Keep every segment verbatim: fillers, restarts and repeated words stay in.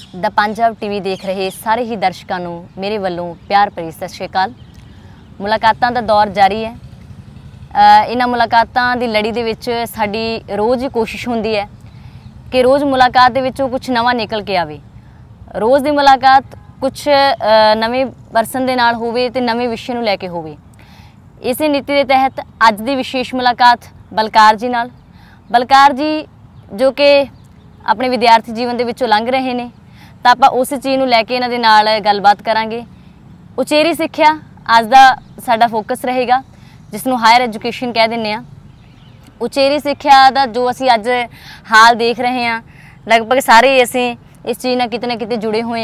The Punjab TV देख रहे सारे ही दर्शकों को मेरे वालों प्यार भरी सत श्री अकाल। मुलाकातां दा दौर जारी है। इन्हां मुलाकातां दी लड़ी दे विच साडी रोज़ ही कोशिश होंदी है कि रोज़ मुलाकात दे विचों कुछ नवां निकल के आवे। रोज़ दी मुलाकात कुछ नवें परसन दे नाल होवे ते नवें विषय नूं लैके होवे। इस नीति के तहत अज की विशेष मुलाकात बलकार जी नाल। बलकार जी जो कि अपने विद्यार्थी जीवन के विचों लंघ रहे हैं, तो आप उस चीज़ नूं लैके इन्हां दे नाल गलबात करांगे। उचेरी सिक्ख्या अज दा साडा फोकस रहेगा, जिसनूं हायर एजुकेशन कह दिंदे आ। उचेरी सिक्ख्या दा जो असी अज हाल देख रहे हैं, लगभग सारे ही असी इस चीज़ नाल किते ना किते जुड़े हुए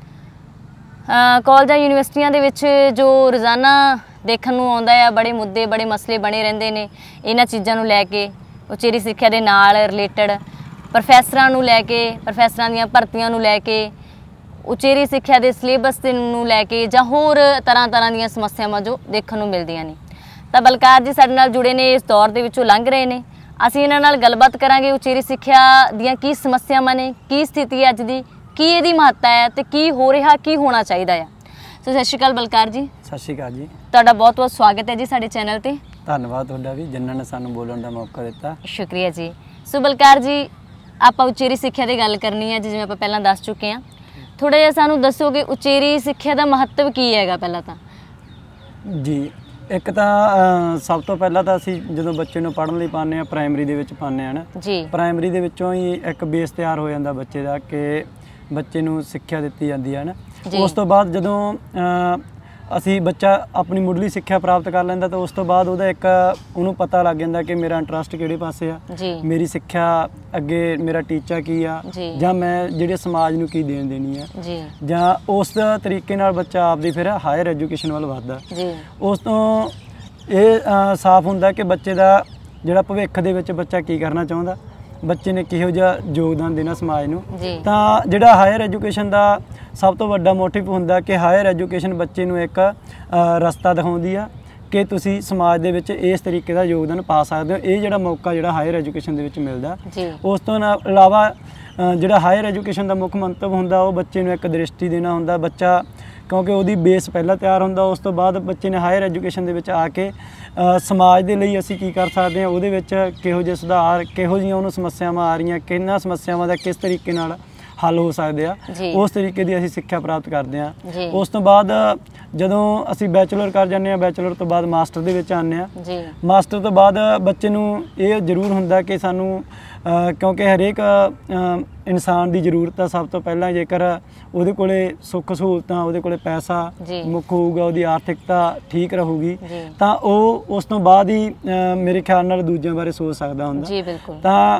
हैं। कॉलेजां यूनिवर्सिटियां दे विच जो रोज़ाना देखण नूं आउंदा है, बड़े मुद्दे बड़े मसले बने रहिंदे ने। इन्हां चीज़ां नूं लैके उचेरी सिक्ख्या दे नाल रिलेटड प्रोफैसरां नूं लैके, प्रोफैसरां दीआं भर्तियां नूं लैके, उचेरी सिक्ख्या दे सिलेबस नूं लैके जां होर तरह तरह दीआं समस्यावां जो देखण नूं मिलदियां ने। तां बलकार जी साडे नाल जुड़े ने, इस दौर दे विचों लंघ रहे ने। असीं इन्हां नाल गलबात करांगे उचेरी सिक्ख्या दीआं की समस्यावां ने, की स्थिति है अज दी, की इहदी महत्ता है ते की हो रिहा, की होना चाहीदा है। सो सत श्री अकाल बलकार जी। सत श्री अकाल जी। तुहाडा बहुत बहुत स्वागत है जी साडे चैनल ते। धन्नवाद तुहाडा भी जिन्हां ने सानूं बोलण दा मौका दिता। शुक्रिया जी। सो बलकार जी आपां उचेरी सिक्ख्या दी गल करनी है, जिवें आपां पहलां दस चुके हैं। थोड़ा जिहा सानूं दस्सो कि उचेरी सिक्ख्या दा महत्व की हैगा। पहलां तां जी एक ਤਾਂ ਸਭ ਤੋਂ ਪਹਿਲਾਂ ਤਾਂ ਅਸੀਂ ਜਦੋਂ ਬੱਚੇ ਨੂੰ ਪੜ੍ਹਨ ਲਈ ਪਾਉਂਦੇ ਹਾਂ ਪ੍ਰਾਇਮਰੀ ਦੇ ਵਿੱਚ ਪਾਉਂਦੇ ਹਾਂ ਨਾ ਜੀ। ਪ੍ਰਾਇਮਰੀ ਦੇ ਵਿੱਚੋਂ ਹੀ ਇੱਕ ਬੇਸ ਤਿਆਰ ਹੋ ਜਾਂਦਾ ਬੱਚੇ ਦਾ ਕਿ ਬੱਚੇ ਨੂੰ ਸਿੱਖਿਆ ਦਿੱਤੀ ਜਾਂਦੀ ਹੈ ਨਾ। ਉਸ ਤੋਂ ਬਾਅਦ ਜਦੋਂ ਅਸੀਂ ਬੱਚਾ ਆਪਣੀ ਮੁੱਢਲੀ ਸਿੱਖਿਆ ਪ੍ਰਾਪਤ ਕਰ ਲੈਂਦਾ ਤਾਂ ਉਸ ਤੋਂ ਬਾਅਦ ਉਹਦਾ ਇੱਕ ਉਹਨੂੰ ਪਤਾ ਲੱਗ ਜਾਂਦਾ ਕਿ ਮੇਰਾ ਇੰਟਰਸਟ ਕਿਹੜੇ ਪਾਸੇ ਆ, ਮੇਰੀ ਸਿੱਖਿਆ ਅੱਗੇ ਮੇਰਾ ਟੀਚਾ ਕੀ ਆ, ਜਾਂ ਮੈਂ ਜਿਹੜੇ ਸਮਾਜ ਨੂੰ ਕੀ ਦੇਣ ਦੇਣੀ ਆ, ਜਾਂ ਉਸ ਤਰੀਕੇ ਨਾਲ ਬੱਚਾ ਆਪਦੀ ਫਿਰ ਹਾਇਰ ਐਜੂਕੇਸ਼ਨ ਵੱਲ ਵੱਧਦਾ। ਉਸ ਤੋਂ ਇਹ ਸਾਫ਼ ਹੁੰਦਾ ਕਿ ਬੱਚੇ ਦਾ ਜਿਹੜਾ ਭਵਿੱਖ ਦੇ ਵਿੱਚ ਬੱਚਾ ਕੀ ਕਰਨਾ ਚਾਹੁੰਦਾ, ਬੱਚੇ ਨੇ ਕਿਹੋ ਜਿਹਾ ਯੋਗਦਾਨ ਦੇਣਾ ਸਮਾਜ ਨੂੰ। ਤਾਂ ਜਿਹੜਾ ਹਾਇਰ ਐਜੂਕੇਸ਼ਨ ਦਾ ਸਭ ਤੋਂ ਵੱਡਾ ਮੋਟਿਵ ਹੁੰਦਾ ਕਿ ਹਾਇਰ ਐਜੂਕੇਸ਼ਨ ਬੱਚੇ ਨੂੰ ਇੱਕ ਰਸਤਾ ਦਿਖਾਉਂਦੀ ਆ ਕਿ ਤੁਸੀਂ ਸਮਾਜ ਦੇ ਵਿੱਚ ਇਸ ਤਰੀਕੇ ਦਾ ਯੋਗਦਾਨ ਪਾ ਸਕਦੇ ਹੋ। ਇਹ ਜਿਹੜਾ ਮੌਕਾ ਜਿਹੜਾ ਹਾਇਰ ਐਜੂਕੇਸ਼ਨ ਦੇ ਵਿੱਚ ਮਿਲਦਾ। ਉਸ ਤੋਂ ਇਲਾਵਾ ਜਿਹੜਾ ਹਾਇਰ ਐਜੂਕੇਸ਼ਨ ਦਾ ਮੁੱਖ ਮੰਤਵ ਹੁੰਦਾ ਉਹ ਬੱਚੇ ਨੂੰ ਇੱਕ ਦ੍ਰਿਸ਼ਟੀ ਦੇਣਾ ਹੁੰਦਾ। ਬੱਚਾ ਕਿਉਂਕਿ ਉਹਦੀ ਬੇਸ ਪਹਿਲਾਂ ਤਿਆਰ ਹੁੰਦਾ, ਉਸ ਤੋਂ ਬਾਅਦ ਬੱਚੇ ਨੇ ਹਾਇਰ ਐਜੂਕੇਸ਼ਨ ਦੇ ਵਿੱਚ ਆ ਕੇ ਸਮਾਜ ਦੇ ਲਈ ਅਸੀਂ ਕੀ ਕਰ ਸਕਦੇ ਹਾਂ, ਉਹਦੇ ਵਿੱਚ ਕਿਹੋ ਜਿਹੇ ਸੁਧਾਰ, ਕਿਹੋ ਜਿਹੀਆਂ ਉਹਨੂੰ ਸਮੱਸਿਆਵਾਂ ਆ ਰਹੀਆਂ, ਕਿਹਨਾਂ ਸਮੱਸਿਆਵਾਂ ਦਾ ਕਿਸ ਤਰੀਕੇ ਨਾਲ ਹੱਲ ਹੋ ਸਕਦੇ ਆ, ਉਸ ਤਰੀਕੇ ਦੀ ਅਸੀਂ ਸਿੱਖਿਆ ਪ੍ਰਾਪਤ ਕਰਦੇ ਹਾਂ। ਉਸ ਤੋਂ ਬਾਅਦ ਜਦੋਂ ਅਸੀਂ ਬੈਚਲਰ ਕਰ ਜਾਂਦੇ ਹਾਂ, ਬੈਚਲਰ ਤੋਂ ਬਾਅਦ ਮਾਸਟਰ ਦੇ ਵਿੱਚ ਆਉਂਦੇ ਹਾਂ। ਮਾਸਟਰ ਤੋਂ ਬਾਅਦ ਬੱਚੇ ਨੂੰ ਇਹ ਜ਼ਰੂਰ ਹੁੰਦਾ ਕਿ ਸਾਨੂੰ ਕਿਉਂਕਿ ਹਰੇਕ ਇਨਸਾਨ ਦੀ ਜ਼ਰੂਰਤ ਆ ਸਭ ਤੋਂ ਪਹਿਲਾਂ, ਜੇਕਰ ਉਹਦੇ ਕੋਲੇ ਸੁੱਖ ਸਹੂਲਤਾਂ, ਉਹਦੇ ਕੋਲੇ ਪੈਸਾ ਮੁੱਖ ਹੋਊਗਾ, ਉਹਦੀ ਆਰਥਿਕਤਾ ਠੀਕ ਰਹੂਗੀ, ਤਾਂ ਉਹ ਉਸ ਤੋਂ ਬਾਅਦ ਹੀ ਮੇਰੇ ਖਿਆਲ ਨਾਲ ਦੂਜਿਆਂ ਬਾਰੇ ਸੋਚ ਸਕਦਾ ਹੁੰਦਾ। ਤਾਂ